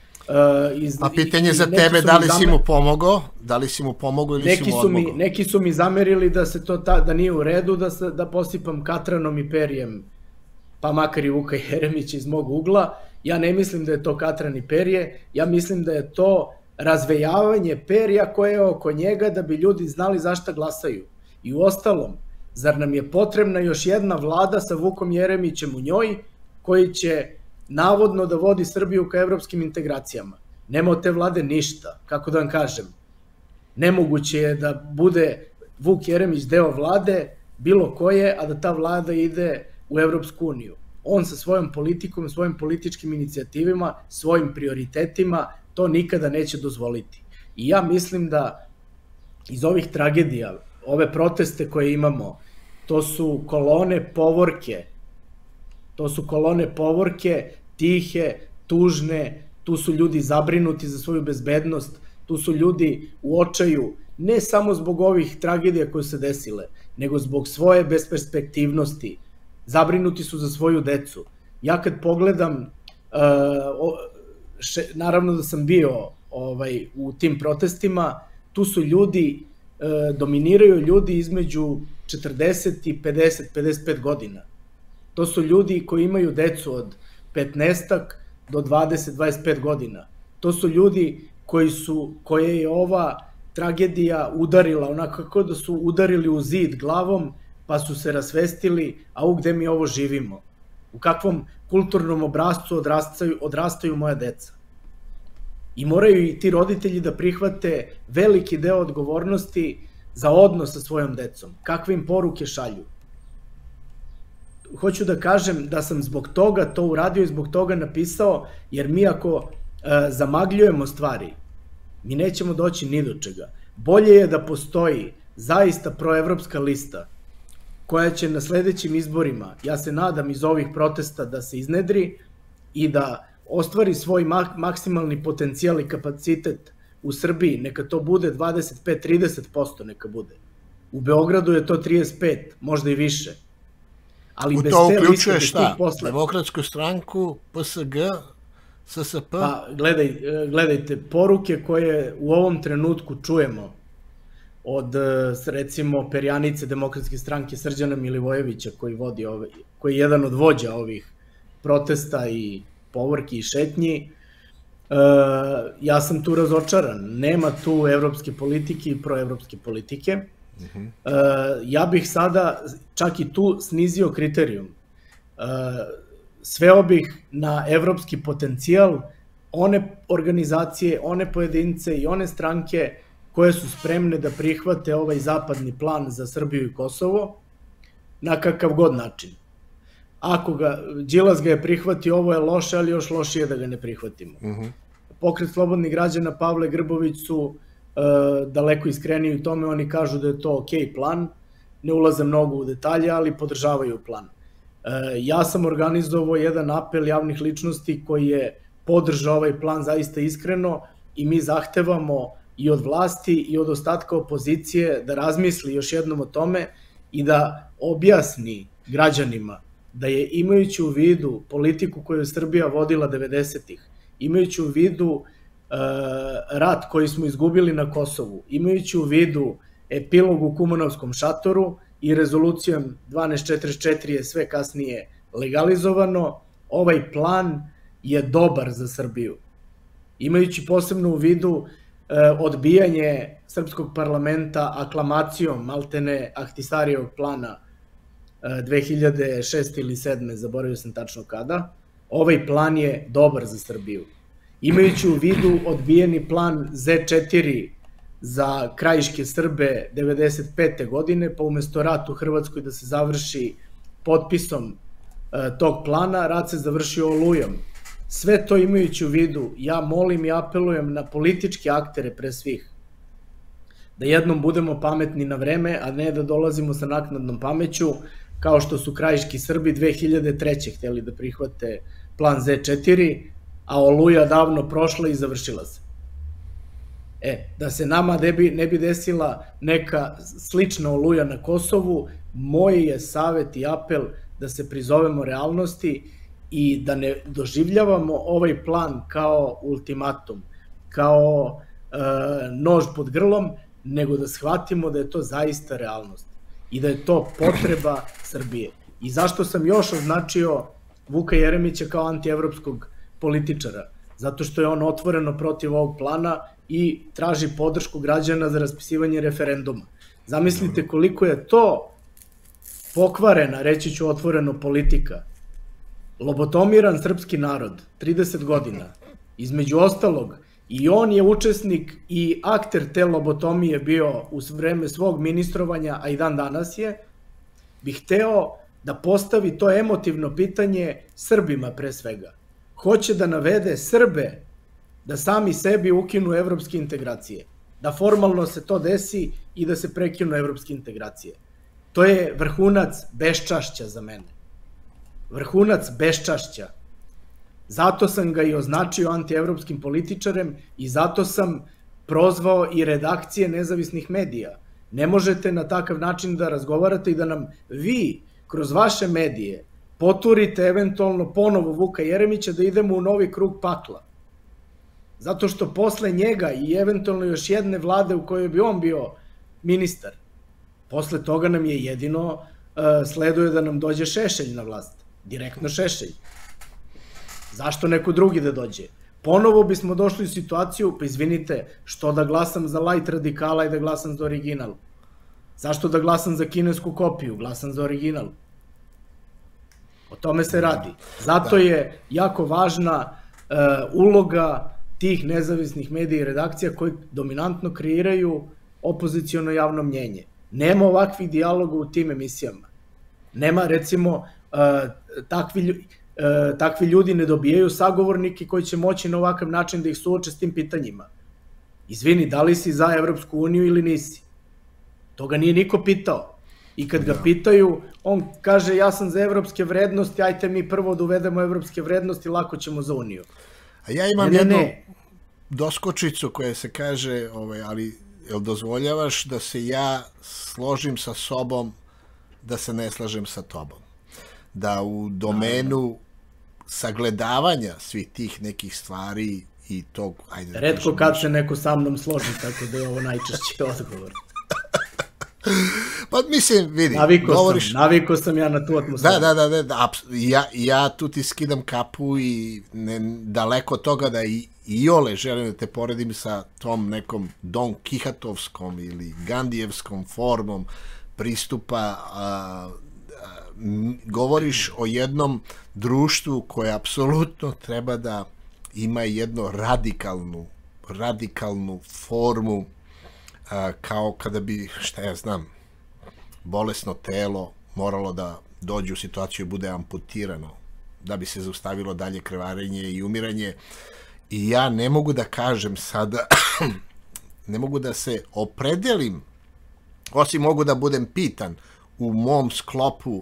A pitanje za tebe, da li si mu pomogao? Da li si mu pomogao ili si mu odmogao? Neki su mi zamerili da nije u redu, da posipam katranom i perjem, pa makar i Vuka Jeremića iz mog ugla. Ja ne mislim da je to katran i perje, ja mislim da je to razvejavanje perja koje je oko njega da bi ljudi znali zašta glasaju. I u ostalom, zar nam je potrebna još jedna vlada sa Vukom Jeremićem u njoj, koji će navodno da vodi Srbiju ka evropskim integracijama? Nema od te vlade ništa, kako da vam kažem. Nemoguće je da bude Vuk Jeremić deo vlade, bilo koje, a da ta vlada ide u Evropsku uniju. On sa svojom politikom, svojim političkim inicijativima, svojim prioritetima, to nikada neće dozvoliti. I ja mislim da iz ovih tragedija, ove proteste koje imamo, to su kolone povorke, tihe, tužne, tu su ljudi zabrinuti za svoju bezbednost, tu su ljudi u očaju, ne samo zbog ovih tragedija koje se desile, nego zbog svoje besperspektivnosti. Zabrinuti su za svoju decu. Ja kad pogledam, naravno da sam bio u tim protestima, tu su ljudi, dominiraju ljudi između 40 i 50-55 godina. To su ljudi koji imaju decu od 15 do 20-25 godina. To su ljudi koje je ova tragedija udarila, onako kako da su udarili u zid glavom, pa su se rasvestili, a gde mi ovo živimo? U kakvom kulturnom obrascu odrastaju moja deca? I moraju i ti roditelji da prihvate veliki deo odgovornosti za odnos sa svojom decom. Kakve im poruke šalju? Hoću da kažem da sam zbog toga to uradio i zbog toga napisao, jer mi ako zamagljujemo stvari, mi nećemo doći ni do čega. Bolje je da postoji zaista proevropska lista koja će na sledećim izborima, ja se nadam iz ovih protesta, da se iznedri i da ostvari svoj maksimalni potencijal i kapacitet u Srbiji. Neka to bude 25-30%, neka bude. U Beogradu je to 35%, možda i više. U to uključuje šta? Demokratsku stranku, PSG, SSP? Pa, gledajte, poruke koje u ovom trenutku čujemo od, recimo, perjanice Demokratske stranke Srđana Milivojevića, koji je jedan od vođa ovih protesta i povorki i šetnji, ja sam tu razočaran. Nema tu evropske politike i proevropske politike. Ja bih sada čak i tu snizio kriterijum. Sveo bih na evropski potencijal one organizacije, one pojedince i one stranke koje su spremne da prihvate ovaj zapadni plan za Srbiju i Kosovo na kakav god način. Ako Đilas ga je prihvatio, ovo je loše, ali još lošije da ga ne prihvatimo. Pokret slobodnih građana, Pavle Grbović su daleko iskreniji u tome, oni kažu da je to okej plan, ne ulaze mnogo u detalje, ali podržavaju plan. Ja sam organizovao jedan apel javnih ličnosti koji je podržao ovaj plan zaista iskreno i mi zahtevamo i od vlasti i od ostatka opozicije da razmisli još jednom o tome i da objasni građanima da je imajući u vidu politiku koju je Srbija vodila 90-ih, imajući u vidu rat koji smo izgubili na Kosovu, imajući u vidu epilog u Kumanovskom šatoru i rezolucijom 1244 je sve kasnije legalizovano, ovaj plan je dobar za Srbiju. Imajući posebno u vidu odbijanje srpskog parlamenta aklamacijom maltene Ahtisarijevog plana 2006. ili 2007. zaboravio sam tačno kada, ovaj plan je dobar za Srbiju. Imajući u vidu odbijeni plan Z4 za krajiške Srbe 95. godine, pa umesto rat u Hrvatskoj da se završi potpisom tog plana, rat se završio Olujom. Sve to imajući u vidu, ja molim i apelujem na političke aktere pre svih, da jednom budemo pametni na vreme, a ne da dolazimo sa naknadnom pameću, kao što su krajiški Srbi 2003. hteli da prihvate plan Z4, a Oluja davno prošla i završila se. Da se nama ne bi desila neka slična Oluja na Kosovu, moj je savet i apel da se prizovemo realnosti i da ne doživljavamo ovaj plan kao ultimatum, kao nož pod grlom, nego da shvatimo da je to zaista realnost i da je to potreba Srbije. I zašto sam još označio Vuka Jeremića kao antievropskog političara? Zato što je on otvoreno protiv ovog plana i traži podršku građana za raspisivanje referenduma. Zamislite koliko je to pokvarena, reći ću otvoreno, politika. Lobotomiran srpski narod, 30 godina. Između ostalog, i on je učesnik i akter te lobotomije bio u vreme svog ministrovanja, a i dan danas je, bi hteo da postavi to emotivno pitanje Srbima pre svega. Hoće da navede Srbe da sami sebi ukinu evropske integracije, da formalno se to desi i da se prekinu evropske integracije. To je vrhunac beščašća za mene. Vrhunac beščašća. Zato sam ga i označio antievropskim političarem i zato sam prozvao i redakcije nezavisnih medija. Ne možete na takav način da razgovarate i da nam vi, kroz vaše medije, poturite eventualno ponovo Vuka Jeremića da idemo u novi krug pakla. Zato što posle njega i eventualno još jedne vlade u kojoj bi on bio ministar, posle toga nam je jedino sleduje da nam dođe Šešelj na vlast. Direktno Šešelj. Zašto neko drugi da dođe? Ponovo bismo došli u situaciju, pa izvinite, što da glasam za light radikala i da glasam za original? Zašto da glasam za kinesku kopiju? Glasam za original. O tome se radi. Zato je jako važna uloga tih nezavisnih medija i redakcija koji dominantno kreiraju opoziciono javno mnjenje. Nema ovakvih dijaloga u tim emisijama. Nema, recimo, takvi ljudi ne dobijaju sagovornike koji će moći na ovakav način da ih suoče s tim pitanjima. Izvini, da li si za Evropsku uniju ili nisi? To ga nije niko pitao. I kad ga pitaju, on kaže ja sam za evropske vrednosti, ajte mi prvo da uvedemo evropske vrednosti, lako ćemo za uniju. A ja imam jednu doskočicu koja se kaže, ali jel dozvoljavaš da se ja složim sa sobom, da se ne slažem sa tobom? Da u domenu sagledavanja svih tih nekih stvari i tog... Retko kad se neko sa mnom složi, tako da je ovo najčešći odgovor. Pa mislim, vidi, Naviko sam ja na tu atmosferu. Da, ja tu ti skidam kapu i daleko od toga da i ole želim da te poredim sa tom nekom Don Kihatovskom ili Gandijevskom formom pristupa. Govoriš o jednom društvu koje apsolutno treba da ima jednu radikalnu formu, kao kada bi, šta ja znam, bolesno telo moralo da dođe u situaciju i bude amputirano, da bi se zaustavilo dalje krvarenje i umiranje. I ja ne mogu da kažem sada, ne mogu da se opredelim, osim mogu da budem pitan u mom sklopu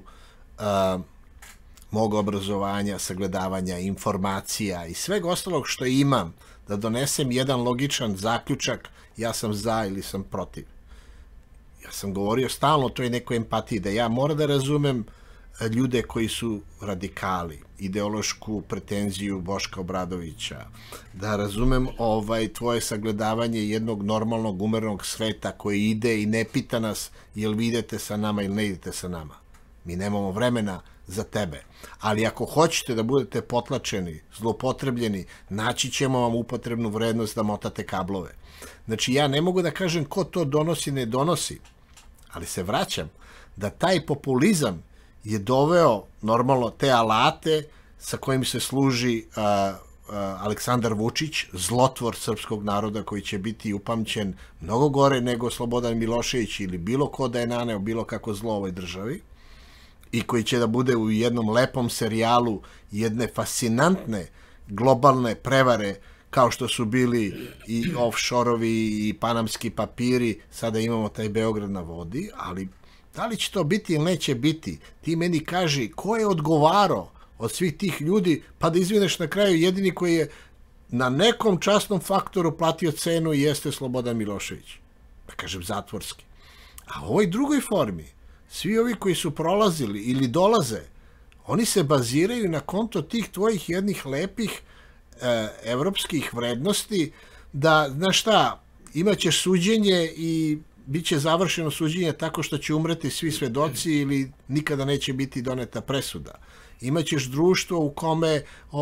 mog obrazovanja, sagledavanja informacija i svega ostalog što imam, da donesem jedan logičan zaključak, ja sam za ili sam protiv. Ja sam govorio stalno o toj nekoj empatiji, da ja moram da razumem ljude koji su radikali, ideološku pretenziju Boška Obradovića, da razumem tvoje sagledavanje jednog normalnog umernog sveta koji ide i ne pita nas jel vi idete sa nama ili ne idete sa nama. Mi nemamo vremena za tebe. Ali ako hoćete da budete potlačeni, zlopotrebljeni, naći ćemo vam upotrebnu vrednost da motate kablove. Znači, ja ne mogu da kažem ko to donosi, ne donosi, ali se vraćam da taj populizam je doveo normalno te alate sa kojim se služi Aleksandar Vučić, zlotvor srpskog naroda koji će biti upamćen mnogo gore nego Slobodan Milošević ili bilo ko da je naneo bilo kako zlo ovoj državi i koji će da bude u jednom lepom serijalu jedne fascinantne globalne prevare kao što su bili i offshore-ovi i panamski papiri, sada imamo taj Beograd na vodi, ali da li će to biti ili neće biti, ti meni kaži ko je odgovarao od svih tih ljudi, pa da izvineš na kraju jedini koji je na nekom časnom faktoru platio cenu jeste Slobodan Milošević. Da kažem zatvorski. A u ovoj drugoj formi, svi ovi koji su prolazili ili dolaze, oni se baziraju na konto tih tvojih jednih lepih evropskih vrednosti, da, znaš šta, imaćeš suđenje i bit će završeno suđenje tako što će umreti svi svedoci ili nikada neće biti doneta presuda. Imaćeš društvo u kome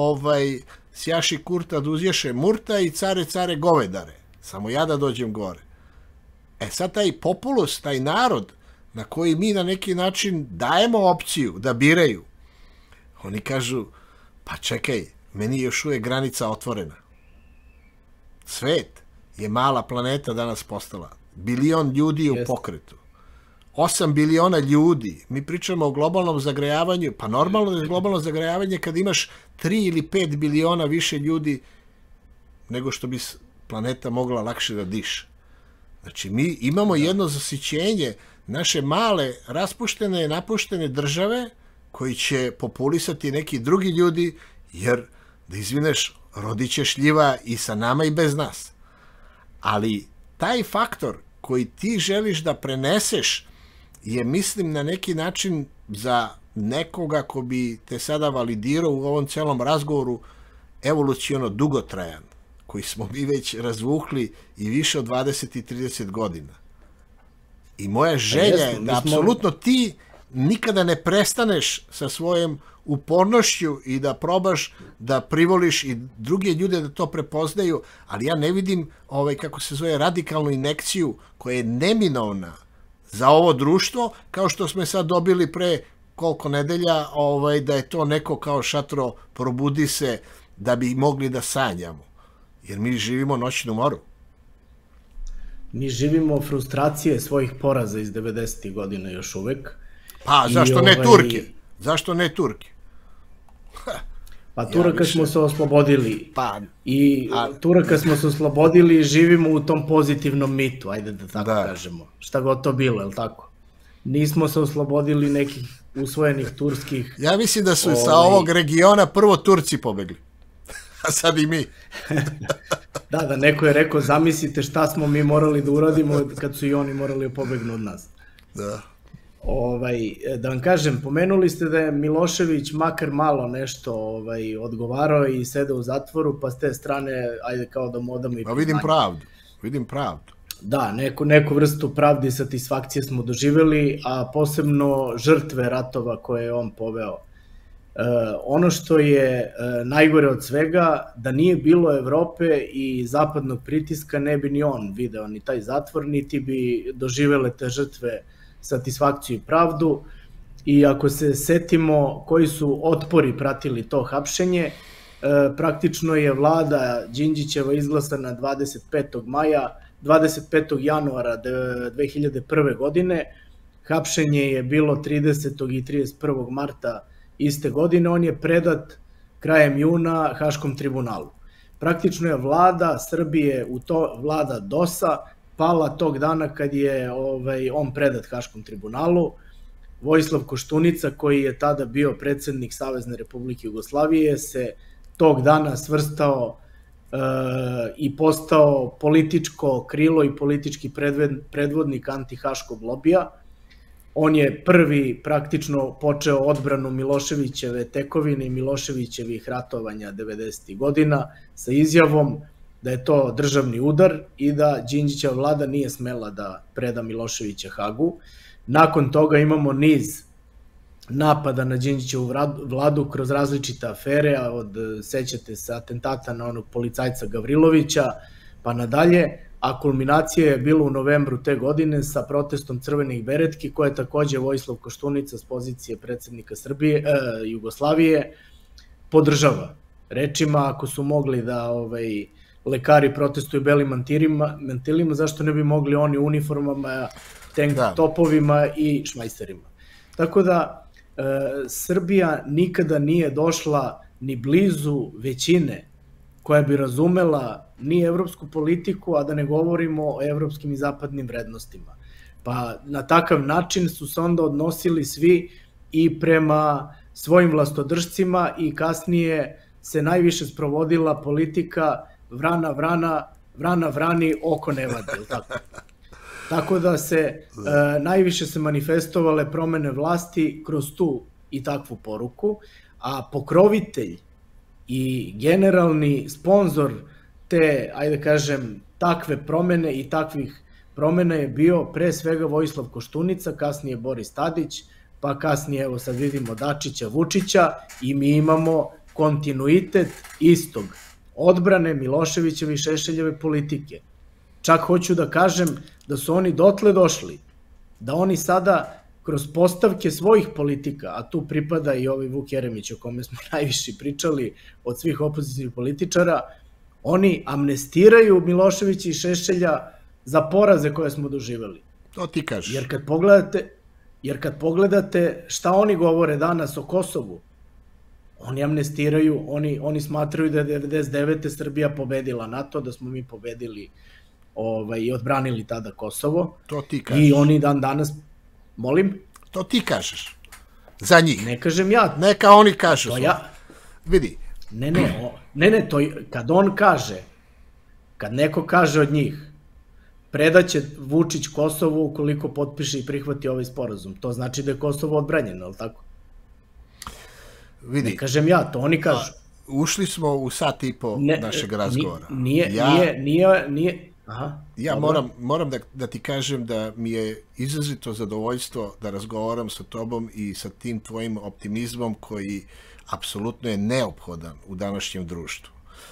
sjaši kurta da uzješe murta i care govedare. Samo ja da dođem gore. Sad taj populus, taj narod na koji mi na neki način dajemo opciju da biraju, oni kažu, pa čekaj, meni je još uvijek granica otvorena. Svet je mala planeta danas postala. Bilion ljudi u pokretu. 8 biliona ljudi. Mi pričamo o globalnom zagrejavanju. Pa normalno da je globalno zagrejavanje kad imaš 3 ili 5 biliona više ljudi nego što bi planeta mogla lakše da diše. Znači, mi imamo jedno zasićenje naše male, raspuštene, napuštene države koji će populisati neki drugi ljudi, jer, da izvineš, rodit će šljiva i sa nama i bez nas. Ali taj faktor koji ti želiš da preneseš je, mislim, na neki način za nekoga ko bi te sada validirao u ovom celom razgovoru evoluciono dugotrajan, koji smo mi već razvukli i više od 20 i 30 godina. I moja želja je da apsolutno ti nikada ne prestaneš sa svojom upornošću i da probaš da privoliš i druge ljude da to prepoznaju, ali ja ne vidim kako se zove radikalnu injekciju koja je neminovna za ovo društvo, kao što smo sad dobili pre koliko nedelja da je to neko kao šatro probudi se da bi mogli da sanjamo. Jer mi živimo noćnu moru. Mi živimo frustracije svojih poraza iz 90. godina još uvek. Pa, zašto ne Turke? Zašto ne Turke? Pa Turaka smo se oslobodili. I Turaka smo se oslobodili i živimo u tom pozitivnom mitu, ajde da tako kažemo. Šta god to bilo, je li tako? Nismo se oslobodili nekih usvojenih turskih... Ja mislim da su sa ovog regiona prvo Turci pobegli. A sad i mi. Da, neko je rekao, zamislite šta smo mi morali da uradimo kad su i oni morali pobegnu od nas. Da. Da vam kažem, pomenuli ste da je Milošević makar malo nešto odgovarao i sedeo u zatvoru, pa s te strane, ajde kao da mu odamo i priznanje. Vidim pravdu. Da, neku vrstu pravde i satisfakcije smo doživjeli, a posebno žrtve ratova koje je on poveo. Ono što je najgore od svega, da nije bilo Evrope i zapadnog pritiska, ne bi ni on video ni taj zatvor, niti bi doživele te žrtve satisfakciju i pravdu. I ako se setimo koji su otpori pratili to hapšenje, praktično je vlada Đinđićeva izglasana 25. januara 2001. godine, hapšenje je bilo 30. i 31. marta iste godine, on je predat krajem juna Haškom tribunalu. Praktično je vlada Srbije, vlada DOS-a, pala tog dana kad je on predat Haškom tribunalu. Vojislav Koštunica, koji je tada bio predsednik Savezne Republike Jugoslavije, se tog dana svrstao i postao političko krilo i politički predvodnik antihaškog lobija. On je prvi praktično počeo odbranu Miloševićeve tekovine i Miloševićevih ratovanja 90. godina sa izjavom da je to državni udar i da Đinđićeva vlada nije smela da preda Miloševića Hagu. Nakon toga imamo niz napada na Đinđićevu vladu kroz različite afere, sećate se atentata na onog policajca Gavrilovića, pa nadalje, a kulminacija je bila u novembru te godine sa protestom crvenih beretki, koje je takođe Vojislav Koštunica s pozicije predsednika Jugoslavije podržava. Rečima, ako su mogli da lekari protestuju belim mantilima, zašto ne bi mogli oni u uniformama, tank topovima i šmajsterima. Tako da Srbija nikada nije došla ni blizu većine koja bi razumela ni evropsku politiku, a da ne govorimo o evropskim i zapadnim vrednostima. Pa na takav način su se onda odnosili svi i prema svojim vlastodržcima i kasnije se najviše sprovodila politika vrana vrani, oko ne vadi, tako? Tako da se najviše se manifestovale promene vlasti kroz tu i takvu poruku, a pokrovitelj i generalni sponzor te, ajde kažem, takve promene i takvih promena je bio pre svega Vojislav Koštunica, kasnije Boris Tadić, pa kasnije, evo sad vidimo, Dačića, Vučića, i mi imamo kontinuitet istog odbrane Miloševićeve i Šešeljeve politike. Čak hoću da kažem da su oni dotle došli, da oni sada kroz postavke svojih politika, a tu pripada i ovaj Vuk Jeremić o kome smo najviše pričali od svih opozicijnih političara, oni amnestiraju Miloševića i Šešelja za poraze koje smo doživeli. To ti kažeš. Jer kad pogledate šta oni govore danas o Kosovu, oni amnestiraju, oni smatraju da je 99. Srbija pobedila NATO, da smo mi pobedili i odbranili tada Kosovo. To ti kažeš. I oni dan danas, molim? To ti kažeš. Za njih. Ne kažem ja. Neka oni kažu. To ja. Vidi. Ne, to kad on kaže, kad neko kaže od njih, predaće Vučić Kosovo ukoliko potpiše i prihvati ovaj sporazum. To znači da je Kosovo odbranjeno, ali tako? Vidi. Ne kažem ja, to oni kažu. Ušli smo u sat i po našeg razgovora. Nije. Aha, ja moram da ti kažem da mi je izrazito zadovoljstvo da razgovaram sa tobom i sa tim tvojim optimizmom koji apsolutno je neophodan u današnjem društvu.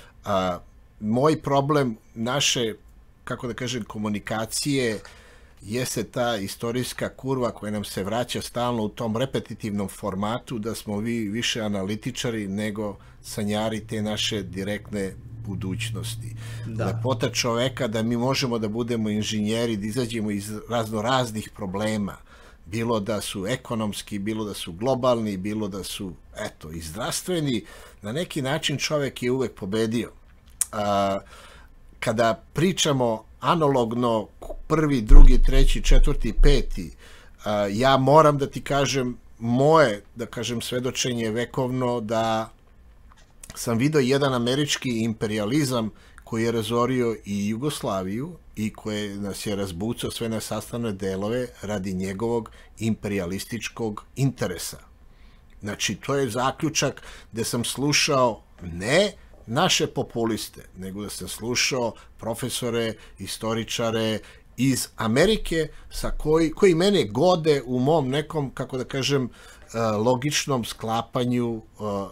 Moj problem naše, kako da kažem, komunikacije jeste ta istorijska kurva koja nam se vraća stalno u tom repetitivnom formatu, da smo vi više analitičari nego sanjari te naše direktne budućnosti. Lepota čoveka da mi možemo da budemo inženjeri, da izađemo iz raznoraznih problema, bilo da su ekonomski, bilo da su globalni, bilo da su, i zdravstveni. Na neki način čovek je uvek pobedio. Kada pričamo analogno prvi, drugi, treći, četvrti, peti, ja moram da ti kažem moje, da kažem, svedočenje vekovno da sam vidio jedan američki imperializam koji je razorio i Jugoslaviju i koji nas je razbucao sve na sastavne delove radi njegovog imperialističkog interesa. Znači, to je zaključak gde sam slušao ne naše populiste, nego da sam slušao profesore, istoričare iz Amerike koji mene gode u mom nekom, kako da kažem, logičnom sklapanju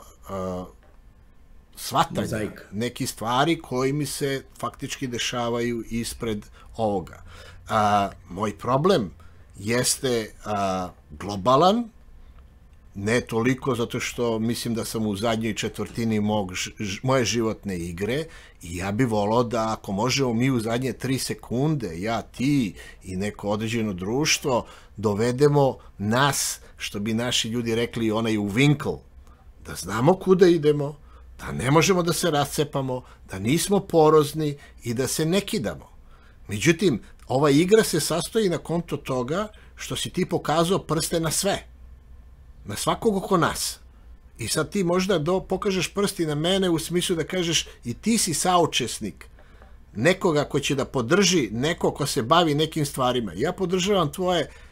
shvatanja nekih stvari koji mi se faktički dešavaju ispred ovoga. Moj problem jeste globalan, ne toliko zato što mislim da sam u zadnjoj četvrtini moje životne igre i ja bih volao da ako možemo mi u zadnje 3 sekunde, ja, ti i neko određeno društvo, dovedemo nas, što bi naši ljudi rekli, onaj u vinkl, da znamo kuda idemo, da ne možemo da se rascepamo, da nismo porozni i da se ne kidamo. Međutim, ova igra se sastoji na konto toga što si ti pokazao prste na sve. Na svakog oko nas. I sad ti možda pokažeš prsti na mene u smislu da kažeš i ti si saučesnik nekoga ko će da podrži neko ko se bavi nekim stvarima. Ja podržavam tvoje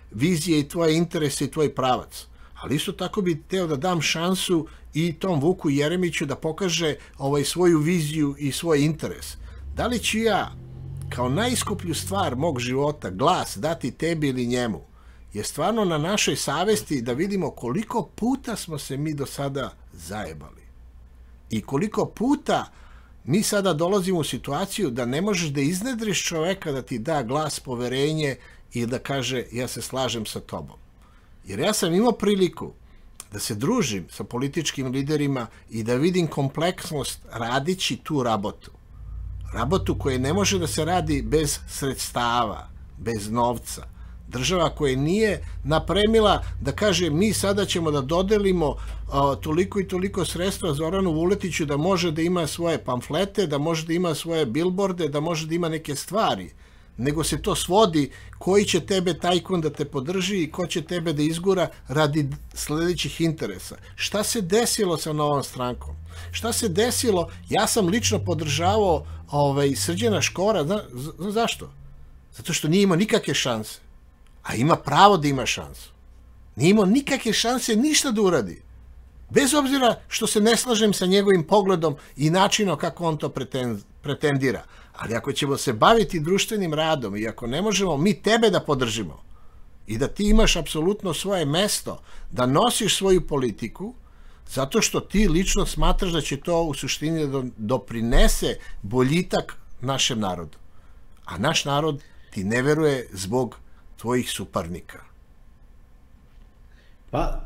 vizije i tvoje interese i tvoj pravac. Ali isto tako bi hteo da dam šansu i tom Vuku Jeremiću da pokaže svoju viziju i svoj interes. Da li ću ja, kao najskuplju stvar mog života, glas dati tebi ili njemu, je stvarno na našoj savesti da vidimo koliko puta smo se mi do sada zajebali. I koliko puta mi sada dolazimo u situaciju da ne možeš da iznedriš čoveka da ti da glas poverenje i da kaže ja se slažem sa tobom. Jer ja sam imao priliku da se družim sa političkim liderima i da vidim kompleksnost radići tu rabotu. Rabotu koja ne može da se radi bez sredstava, bez novca. Država koja nije napremila da kaže mi sada ćemo da dodelimo toliko i toliko sredstva Zoranu Vuletiću da može da ima svoje pamflete, da može da ima svoje bilborde, da može da ima neke stvari, nego se to svodi koji će tebe tajkun da te podrži i ko će tebe da izgura radi sledećih interesa. Šta se desilo sa Novom strankom? Šta se desilo? Ja sam lično podržavao Srđana Škora. Znaš zašto? Zato što nije imao nikakve šanse. A ima pravo da ima šansu. Nije imao nikakve šanse ništa da uradi. Bez obzira što se ne slažem sa njegovim pogledom i načinom kako on to pretendira. Ali ako ćemo se baviti društvenim radom i ako ne možemo mi tebe da podržimo i da ti imaš apsolutno svoje mesto, da nosiš svoju politiku, zato što ti lično smatraš da će to u suštini doprinese boljitak našem narodu. A naš narod ti ne veruje zbog tvojih suparnika. Pa,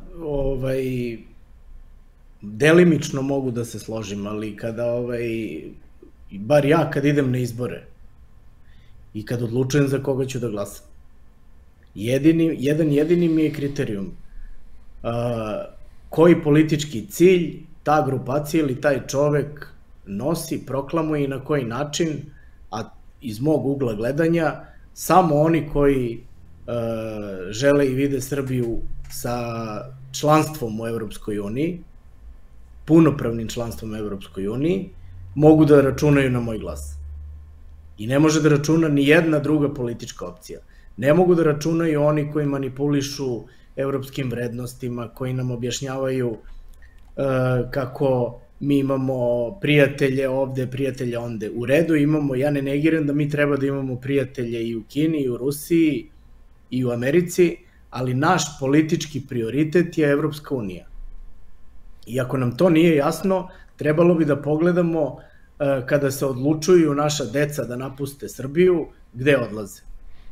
delimično mogu da se složim, ali kada, bar ja kad idem na izbore i kad odlučujem za koga ću da glasam, jedan jedini mi je kriterijum koji politički cilj ta grupacija ili taj čovek nosi, proklamuje i na koji način, a iz mog ugla gledanja, samo oni koji žele i vide Srbiju sa članstvom u Evropskoj uniji, punopravnim članstvom u Evropskoj uniji, mogu da računaju na moj glas. I ne može da računa ni jedna druga politička opcija. Ne mogu da računaju oni koji manipulišu evropskim vrednostima, koji nam objašnjavaju kako mi imamo prijatelje ovde, prijatelje onde. U redu imamo, ja ne negiram da mi treba da imamo prijatelje i u Kini, i u Rusiji, i u Americi, ali naš politički prioritet je Evropska unija. I ako nam to nije jasno, trebalo bi da pogledamo kada se odlučuju naša deca da napuste Srbiju, gde odlaze.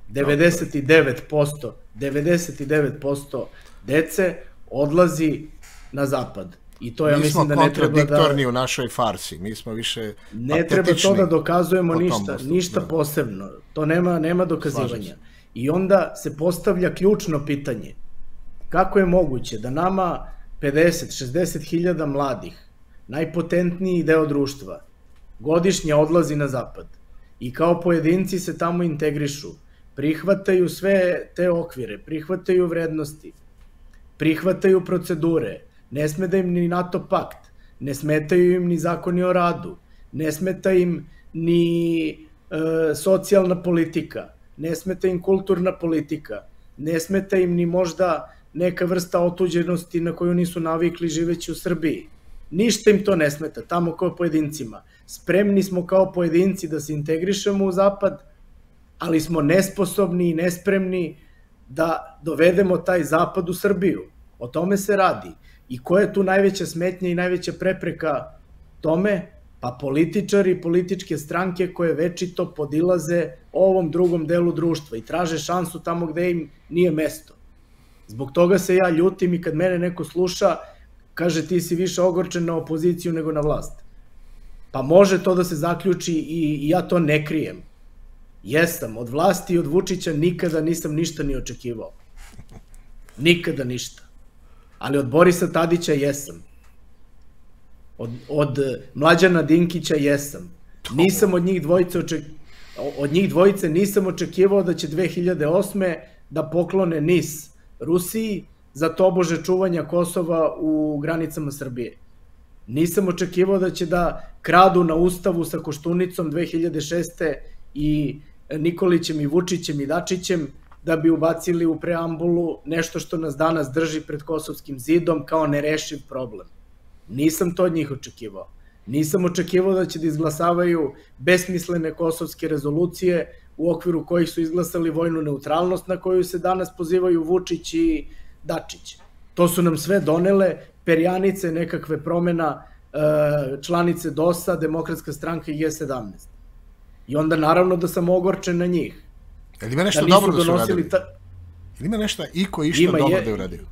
99% dece odlazi na zapad. I to ja mislim da ne treba da... Mi smo kontradiktorni u našoj farsi, mi smo više patetični. Ne treba to da dokazujemo ništa posebno. To nema dokazivanja. I onda se postavlja ključno pitanje. Kako je moguće da nama 50-60 hiljada mladih, najpotentniji deo društva, godišnje odlazi na zapad i kao pojedinci se tamo integrišu, prihvataju sve te okvire, prihvataju vrednosti, prihvataju procedure, ne smeta im ni NATO pakt, ne smetaju im ni zakoni o radu, ne smeta im ni socijalna politika, ne smeta im kulturna politika, ne smeta im ni možda neka vrsta otuđenosti na koju nisu navikli živeći u Srbiji. Ništa im to ne smeta, tamo kao pojedincima. Spremni smo kao pojedinci da se integrišemo u zapad, ali smo nesposobni i nespremni da dovedemo taj zapad u Srbiju. O tome se radi. I koja je tu najveća smetnja i najveća prepreka tome? Pa političari i političke stranke koje večito podilaze ovom drugom delu društva i traže šansu tamo gde im nije mesto. Zbog toga se ja ljutim i kad mene neko sluša, kaže ti si više ogorčen na opoziciju nego na vlast. Pa može to da se zaključi i ja to ne krijem. Jesam, od vlasti i od Vučića nikada nisam ništa ni očekivao. Nikada ništa. Ali od Borisa Tadića jesam. Od Mlađana Dinkića jesam. Nisam od njih dvojice nisam očekivao da će 2008. da poklone NIS Rusiji za tobože čuvanja Kosova u granicama Srbije. Nisam očekivao da će da kradu na Ustavu sa Koštunicom 2006. i Nikolićem i Vučićem i Dačićem da bi ubacili u preambulu nešto što nas danas drži pred Kosovskim zidom kao nerešiv problem. Nisam to od njih očekivao. Nisam očekivao da će da izglasavaju besmislene kosovske rezolucije u okviru kojih su izglasali vojnu neutralnost na koju se danas pozivaju Vučić i Dačić. To su nam sve donele perjanice nekakve promena članice DOS-a, Demokratska stranka i G17. I onda naravno da sam ogorčen na njih. Jel ima nešto dobro da su uradili? Jel ima nešto iko išta dobro da je uradio?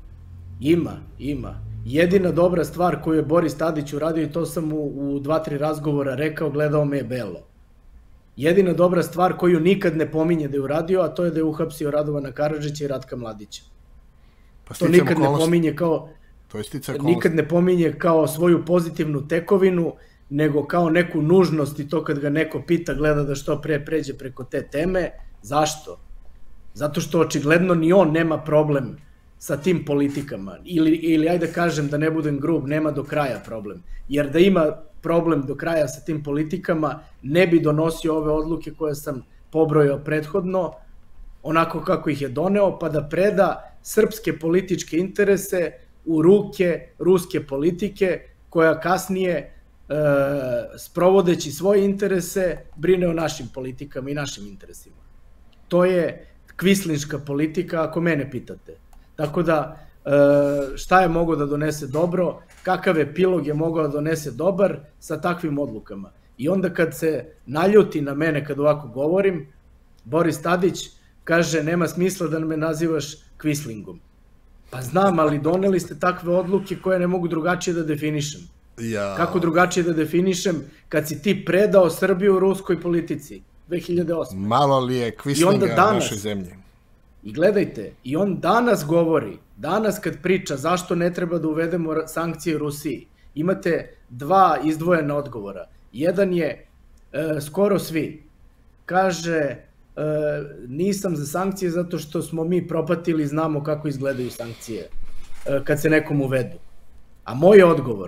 Ima. Jedina dobra stvar koju je Boris Tadić uradio, i to sam u 2-3 razgovora rekao, gledao me je belo. Jedina dobra stvar koju nikad ne pominje da je uradio, a to je da je uhapsio Radovana Karadžića i Ratka Mladića. To nikad ne pominje kao... Nikad ne pominje kao svoju pozitivnu tekovinu, nego kao neku nužnost, i to kad ga neko pita gleda da što pre pređe preko te teme. Zašto? Zato što očigledno ni on nema problem sa tim politikama. Ili ajde kažem, da ne budem grub, nema do kraja problem. Jer da ima problem do kraja sa tim politikama, ne bi donosio ove odluke koje sam pobrojao prethodno, onako kako ih je doneo, pa da preda srpske političke interese u ruke ruske politike, koja kasnije, sprovodeći svoje interese, brine o našim politikama i našim interesima. To je kvislinška politika, ako mene pitate. Tako da, šta je mogao da donese dobro, kakav epilog je mogao da donese dobar sa takvim odlukama. I onda kad se naljuti na mene kad ovako govorim, Boris Tadić kaže, nema smisla da me nazivaš kvislingom. Pa znam, ali doneli ste takve odluke koje ne mogu drugačije da definišem. Kako drugačije da definišem kad si ti predao Srbiju u ruskoj politici 2008. Malo li je kvislinga u našoj zemlji? I gledajte, i on danas govori, danas kad priča zašto ne treba da uvedemo sankcije Rusiji, imate 2 izdvojena odgovora. Jedan je skoro svi. Kaže, nisam za sankcije zato što smo mi propatili i znamo kako izgledaju sankcije kad se nekom uvedu. A moj odgovor,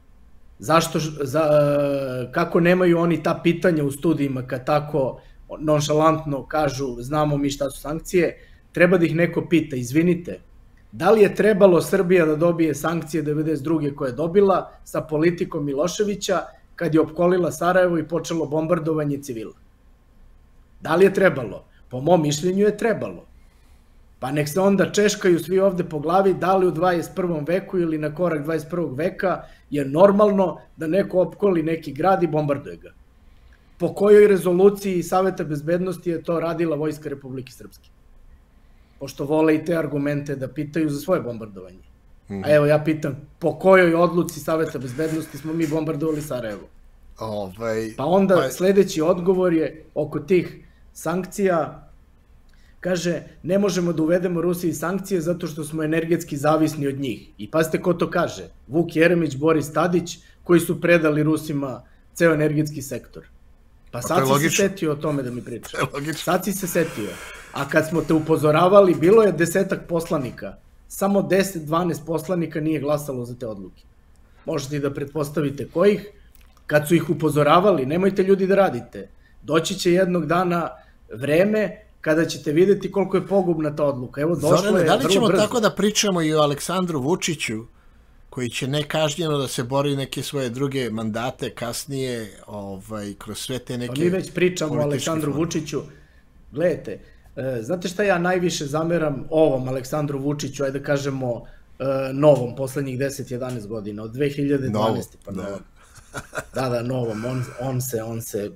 kako nemaju oni ta pitanja u studijima kad tako nonšalantno kažu znamo mi šta su sankcije, treba da ih neko pita, izvinite, da li je trebalo Srbija da dobije sankcije 92. koje je dobila sa politikom Miloševića kad je opkolila Sarajevo i počelo bombardovanje civila? Da li je trebalo? Po mom mišljenju je trebalo. Pa nek se onda češkaju svi ovde po glavi da li u 21. veku ili na korak 21. veka je normalno da neko opkoli neki grad i bombarduje ga. Po kojoj rezoluciji Saveta bezbednosti je to radila Vojska Republike Srpske? Pošto vole i te argumente da pitaju za svoje bombardovanje. A evo ja pitam, po kojoj odluci Saveta bezbednosti smo mi bombardovali Sarajevo? Pa onda sledeći odgovor je oko tih sankcija. Kaže, ne možemo da uvedemo Rusiji sankcije zato što smo energetski zavisni od njih. I pazite ko to kaže. Vuk Jeremić, Boris Tadić, koji su predali Rusima ceo energetski sektor. Pa sad si se setio o tome da mi pričaš. Sad si se setio. A kad smo te upozoravali, bilo je 10 poslanika. Samo 10-12 poslanika nije glasalo za te odluke. Možete i da pretpostavite kojih. Kad su ih upozoravali, nemojte ljudi da radite. Doći će jednog dana vreme kada ćete videti koliko je pogubna ta odluka. Evo, došlo je vrlo brzo. Da li ćemo tako da pričamo i o Aleksandru Vučiću, koji će nekažnjeno da se bori neke svoje druge mandate kasnije, kroz sve te neke... Pa mi već pričamo o Aleksandru Vučiću. Gledajte, znate šta ja najviše zameram ovom Aleksandru Vučiću, ajde da kažemo novom, poslednjih 10-11 godina, od 2012. pa novom. Da, novom, on se...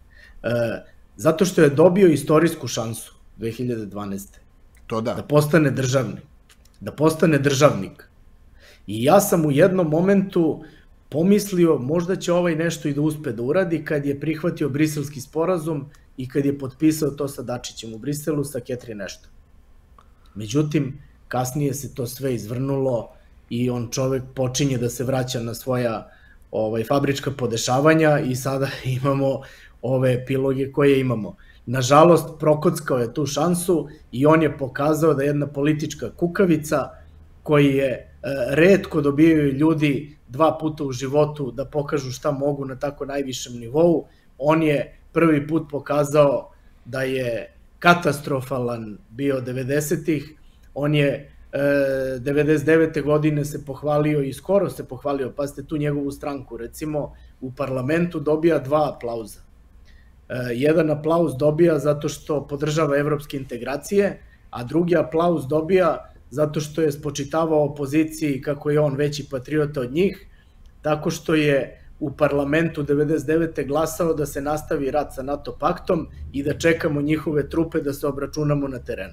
Zato što je dobio istorijsku šansu 2012. To da. Da postane državnik. Da postane državnik. I ja sam u jednom momentu pomislio možda će ovaj nešto i da uspe da uradi kad je prihvatio Briselski sporazum i kad je potpisao to sa Dačićem u Briselu sa Catherine Ashton. Međutim, kasnije se to sve izvrnulo i on čovek počinje da se vraća na svoja fabrička podešavanja i sada imamo ove epiloge koje imamo. Nažalost, prokockao je tu šansu i on je pokazao da jedna politička kukavica koji je retko dobijaju ljudi 2 puta u životu da pokažu šta mogu na tako najvišem nivou, on je prvi put pokazao da je katastrofalan bio 90-ih. On je 99. godine se pohvalio i skoro se pohvalio, pazite tu njegovu stranku, recimo u parlamentu dobija 2 aplauza. Jedan aplauz dobija zato što podržava evropske integracije, a drugi aplauz dobija zato što je spočitavao opoziciji kako je on veći patriota od njih, tako što je u parlamentu 99. glasao da se nastavi rat sa NATO paktom i da čekamo njihove trupe da se obračunamo na terenu.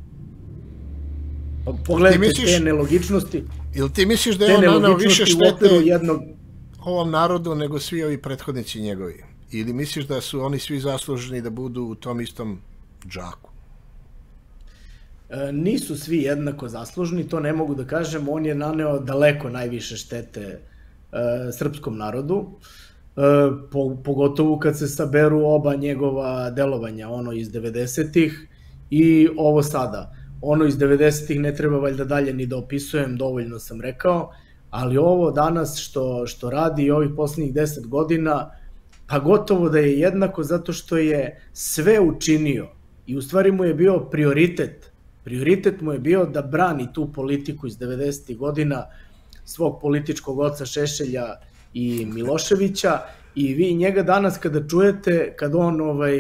Pogledajte te nelogičnosti. Ili ti misliš da je on naneo više štete ovom narodu nego svi ovi prethodnici njegovi? Ili misliš da su oni svi zasluženi da budu u tom istom džaku? Nisu svi jednako zaslužni, to ne mogu da kažem. On je naneo daleko najviše štete srpskom narodu, pogotovo kad se saberu oba njegova delovanja, ono iz 90-ih i ovo sada. Ono iz 90-ih ne treba valjda dalje ni da opisujem, dovoljno sam rekao, ali ovo danas što radi ovih poslednjih 10 godina, pa gotovo da je jednako zato što je sve učinio i u stvari mu je bio prioritet. Prioritet mu je bio da brani tu politiku iz 90. godina svog političkog oca Šešelja i Miloševića i vi njega danas kada čujete, kad on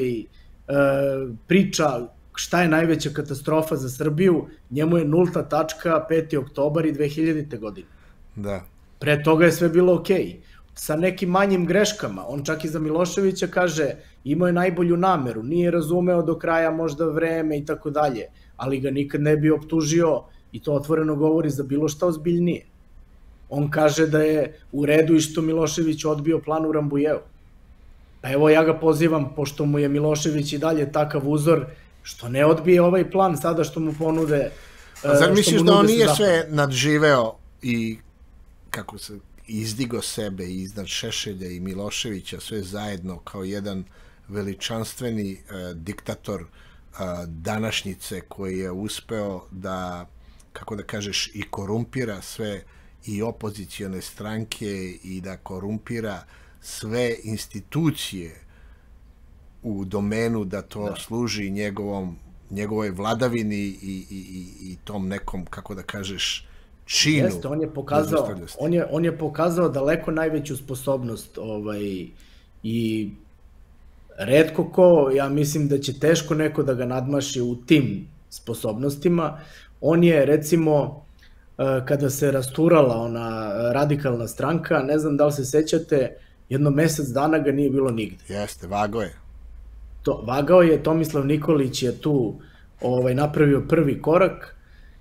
priča šta je najveća katastrofa za Srbiju, njemu je nulta tačka 5. oktobar i 2000. godine. Da. Pre toga je sve bilo okej. Sa nekim manjim greškama. On čak i za Miloševića kaže imao je najbolju nameru, nije razumeo do kraja možda vreme i tako dalje, ali ga nikad ne bi optužio i to otvoreno govori za bilo šta ozbiljnije. On kaže da je u redu i što Milošević odbio plan u Rambujevu. Pa evo ja ga pozivam, pošto mu je Milošević i dalje takav uzor, što ne odbije ovaj plan sada što mu ponude. A zar misliš da on nije sve nadživeo i kako se izdigo sebe iznad Šešelja i Miloševića sve zajedno kao jedan veličanstveni diktator današnjice koji je uspeo da, kako da kažeš, i korumpira sve i opozicione stranke i da korumpira sve institucije u domenu da to služi njegovoj vladavini i tom nekom, kako da kažeš, činu. Jeste, on je pokazao daleko najveću sposobnost i retko ko, ja mislim da će teško neko da ga nadmaši u tim sposobnostima. On je, recimo, kada se rasturala ona radikalna stranka, ne znam da li se sećate, jedno mesec dana ga nije bilo nigde. Jeste, vagao je. Vagao je, Tomislav Nikolić je tu napravio prvi korak.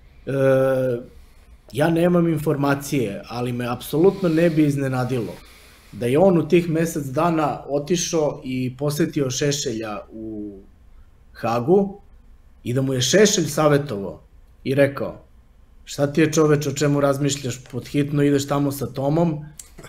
Ja nemam informacije, ali me apsolutno ne bi iznenadilo da je on u tih mesec dana otišao i posetio Šešelja u Hagu i da mu je Šešelj savetovao i rekao šta ti je čoveč, o čemu razmišljaš, podhitno ideš tamo sa Tomom,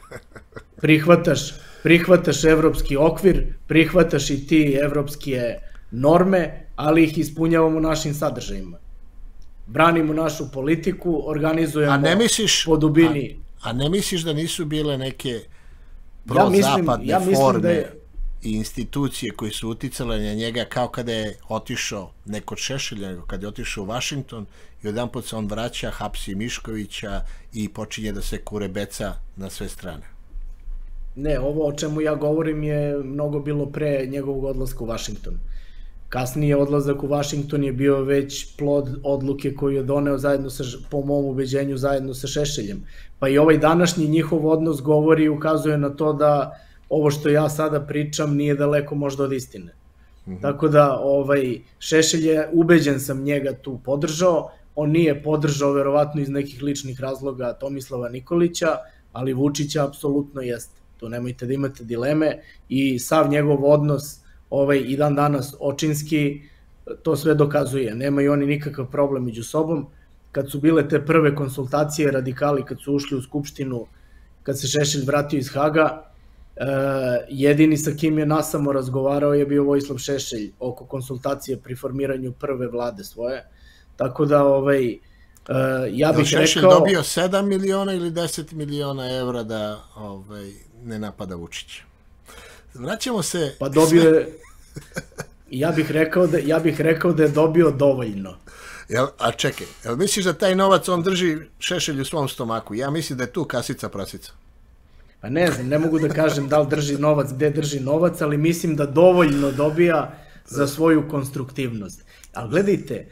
prihvataš evropski okvir, prihvataš i ti evropske norme, ali ih ispunjavamo našim sadržajima. Branimo našu politiku, organizujemo po dubini. A ne misliš da nisu bile neke prozapadne forme i institucije koje su uticale na njega kao kada je otišao ne kod Šešelja, nego kada je otišao u Vašington i odjedanput se on vraća, hapsi Miškovića i počinje da se kurebeca na sve strane? Ne, ovo o čemu ja govorim je mnogo bilo pre njegovog odlaska u Vašington. Kasnije odlazak u Vašington je bio već plod odluke koju je doneo zajedno sa, po mom ubeđenju, zajedno sa Šešeljem. Pa i ovaj današnji njihov odnos govori i ukazuje na to da ovo što ja sada pričam nije daleko možda od istine. Tako da Šešelj je, ubeđen sam, njega tu podržao. On nije podržao verovatno iz nekih ličnih razloga Tomislava Nikolića, ali Vučića apsolutno jeste. To nemojte da imate dileme i sav njegov odnos i dan danas očinski to sve dokazuje. Nemaju oni nikakav problem među sobom. Kad su bile te prve konsultacije, radikali kad su ušli u Skupštinu, kad se Šešelj vratio iz Haga, jedini sa kim je nasamo razgovarao je bio Vojislav Šešelj oko konsultacije pri formiranju prve vlade svoje. Tako da ja bih rekao... Šešelj dobio 7 miliona ili 10 miliona evra da ne napada Vučića? Vraćamo se... Pa dobio je... Ja bih rekao da je dobio dovoljno. A čekaj, jel misliš da taj novac on drži Šešelj u svom stomaku? Ja mislim da je tu kasica prasica. Pa ne znam, ne mogu da kažem da li drži novac, gde drži novac, ali mislim da dovoljno dobija za svoju konstruktivnost. Ali gledajte,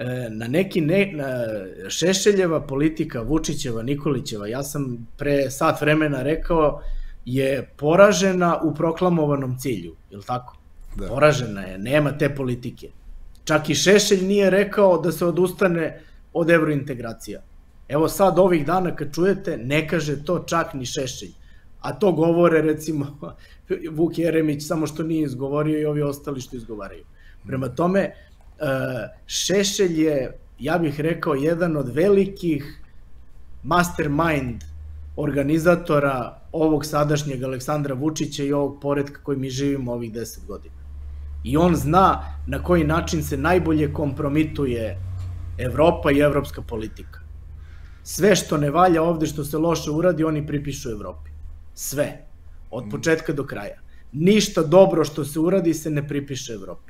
Šešeljeva politika, Vučićeva, Nikolićeva, ja sam pre sat vremena rekao, je poražena u proklamovanom cilju, je li tako? Da. Poražena je, nema te politike. Čak i Šešelj nije rekao da se odustane od evrointegracija. Evo sad ovih dana kad čujete, ne kaže to čak ni Šešelj. A to govore recimo Vuk Jeremić, samo što nije izgovorio i ovi ostali što izgovaraju. Prema tome, Šešelj je, ja bih rekao, jedan od velikih mastermind organizatora ovog sadašnjeg Aleksandra Vučića i ovog poretka koji mi živimo ovih 10 godina. I on zna na koji način se najbolje kompromituje Evropa i evropska politika. Sve što ne valja ovde, što se loše uradi, oni pripišu Evropi. Sve. Od početka do kraja. Ništa dobro što se uradi se ne pripiše Evropi.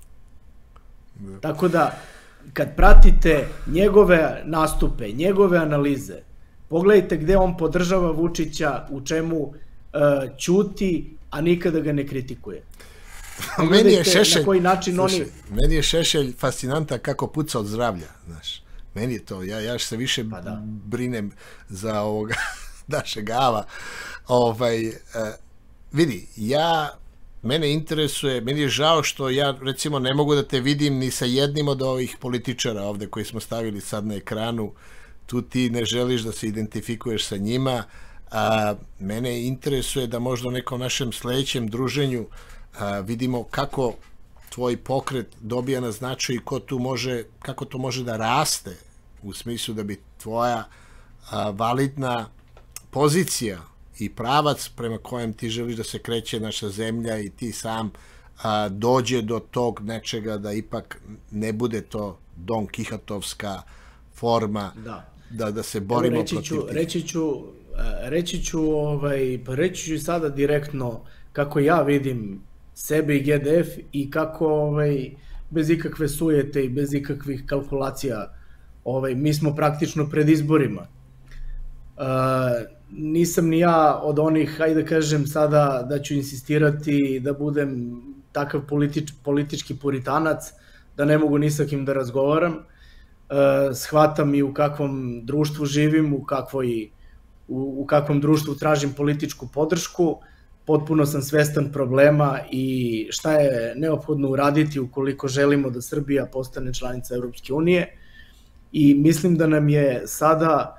Tako da, kad pratite njegove nastupe, njegove analize, pogledajte gde on podržava Vučića, u čemu ćuti, a nikada ga ne kritikuje. Meni je Šešelj fascinanta kako puca od zdravlja, znaš. Meni je to, ja se više brinem za ovoga našeg Ava. Vidi, mene interesuje, meni je žao što ja recimo ne mogu da te vidim ni sa jednim od ovih političara ovde koji smo stavili sad na ekranu, tu ti ne želiš da se identifikuješ sa njima, a mene interesuje da možda u nekom našem sledećem druženju vidimo kako tvoj pokret dobija na značaju i kako to može da raste u smislu da bi tvoja validna pozicija i pravac prema kojem ti želiš da se kreće naša zemlja i ti sam dođe do tog nečega da ipak ne bude to Don Kihotovska forma da se borimo protiv tih. Reći ću sada direktno kako ja vidim sebe i GDF i kako bez ikakve sujete i bez ikakvih kalkulacija mi smo praktično pred izborima. Nisam ni ja od onih, hajde da kažem sada da ću insistirati da budem takav politički puritanac, da ne mogu ni sa kim da razgovaram. Shvatam i u kakvom društvu živim, u kakvom društvu tražim političku podršku. Potpuno sam svestan problema i šta je neophodno uraditi ukoliko želimo da Srbija postane članica Evropske unije. I mislim da nam je sada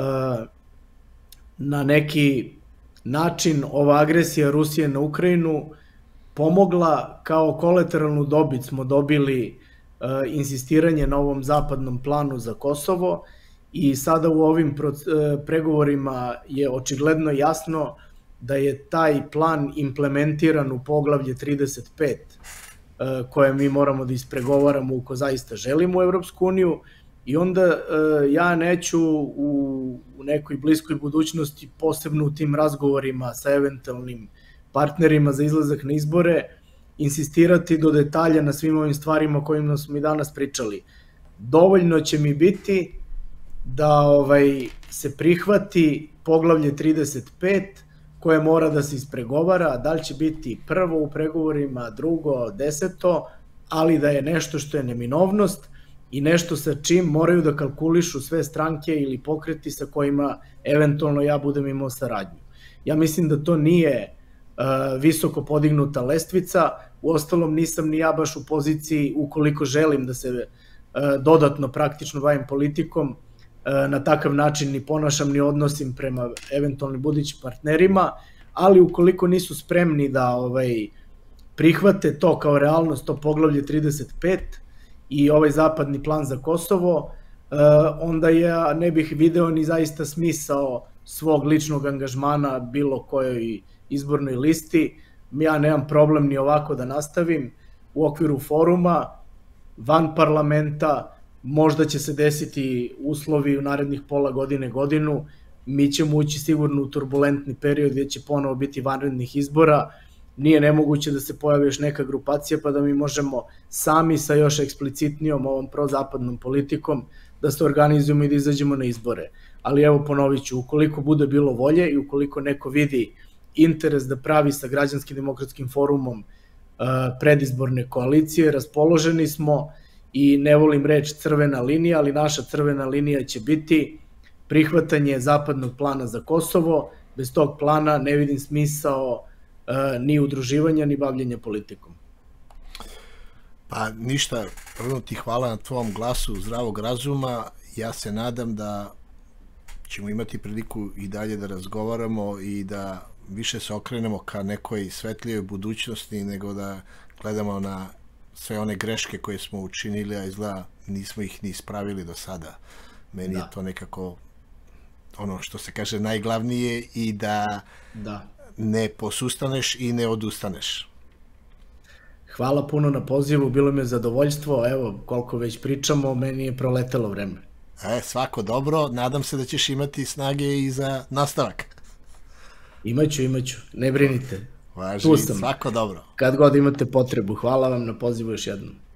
na neki način ova agresija Rusije na Ukrajinu pomogla, kao kolateralnu dobit smo dobili insistiranje na ovom zapadnom planu za Kosovo i sada u ovim pregovorima je očigledno jasno da je taj plan implementiran u poglavlje 35 koje mi moramo da ispregovaramo uko zaista želimo u Evropsku uniju i onda ja neću u nekoj bliskoj budućnosti, posebno u tim razgovorima sa eventualnim partnerima za izlazak na izbore, insistirati do detalja na svim ovim stvarima o kojima smo i danas pričali. Dovoljno će mi biti da se prihvati poglavlje 35 koje mora da se ispregovara, da li će biti prvo u pregovorima, drugo, 10, ali da je nešto što je neminovnost i nešto sa čim moraju da kalkulišu sve stranke ili pokreti sa kojima eventualno ja budem imao saradnju. Ja mislim da to nije visoko podignuta lestvica, uostalom nisam ni ja baš u poziciji, ukoliko želim da se dodatno praktično bavim politikom, na takav način ni ponašam ni odnosim prema eventualnim budućim partnerima, ali ukoliko nisu spremni da prihvate to kao realnost, to poglavlje 35 i ovaj zapadni plan za Kosovo, onda ja ne bih video ni zaista smisao svog ličnog angažmana bilo kojoj izbornoj listi. Ja nemam problem ni ovako da nastavim u okviru foruma, van parlamenta, možda će se desiti uslovi u narednih pola godine, godinu, mi ćemo ući sigurno u turbulentni period gdje će ponovo biti vanrednih izbora, nije nemoguće da se pojavi još neka grupacija pa da mi možemo sami sa još eksplicitnijom ovom prozapadnom politikom da se organizujemo i da izađemo na izbore. Ali evo ponovit ću, ukoliko bude bilo volje i ukoliko neko vidi interes da pravi sa Građanskim demokratskim forumom predizborne koalicije, raspoloženi smo i ne volim reč crvena linija, ali naša crvena linija će biti prihvatanje zapadnog plana za Kosovo. Bez tog plana ne vidim smisao ni udruživanja, ni bavljenja politikom. Pa ništa, prvo ti hvala na tvom glasu zdravog razuma. Ja se nadam da ćemo imati priliku i dalje da razgovaramo i da više se okrenemo ka nekoj svetlijoj budućnosti nego da gledamo na sve one greške koje smo učinili, a izgleda nismo ih ni ispravili do sada. Meni je to nekako ono što se kaže najglavnije i da ne posustaneš i ne odustaneš. Hvala puno na pozivu, bilo mi je zadovoljstvo, evo koliko već pričamo, meni je proletelo vreme. Svako dobro, nadam se da ćeš imati snage i za nastavak. Imaću, ne brinite. Važi, svako dobro. Kad god imate potrebu, hvala vam na pozivu još jednom.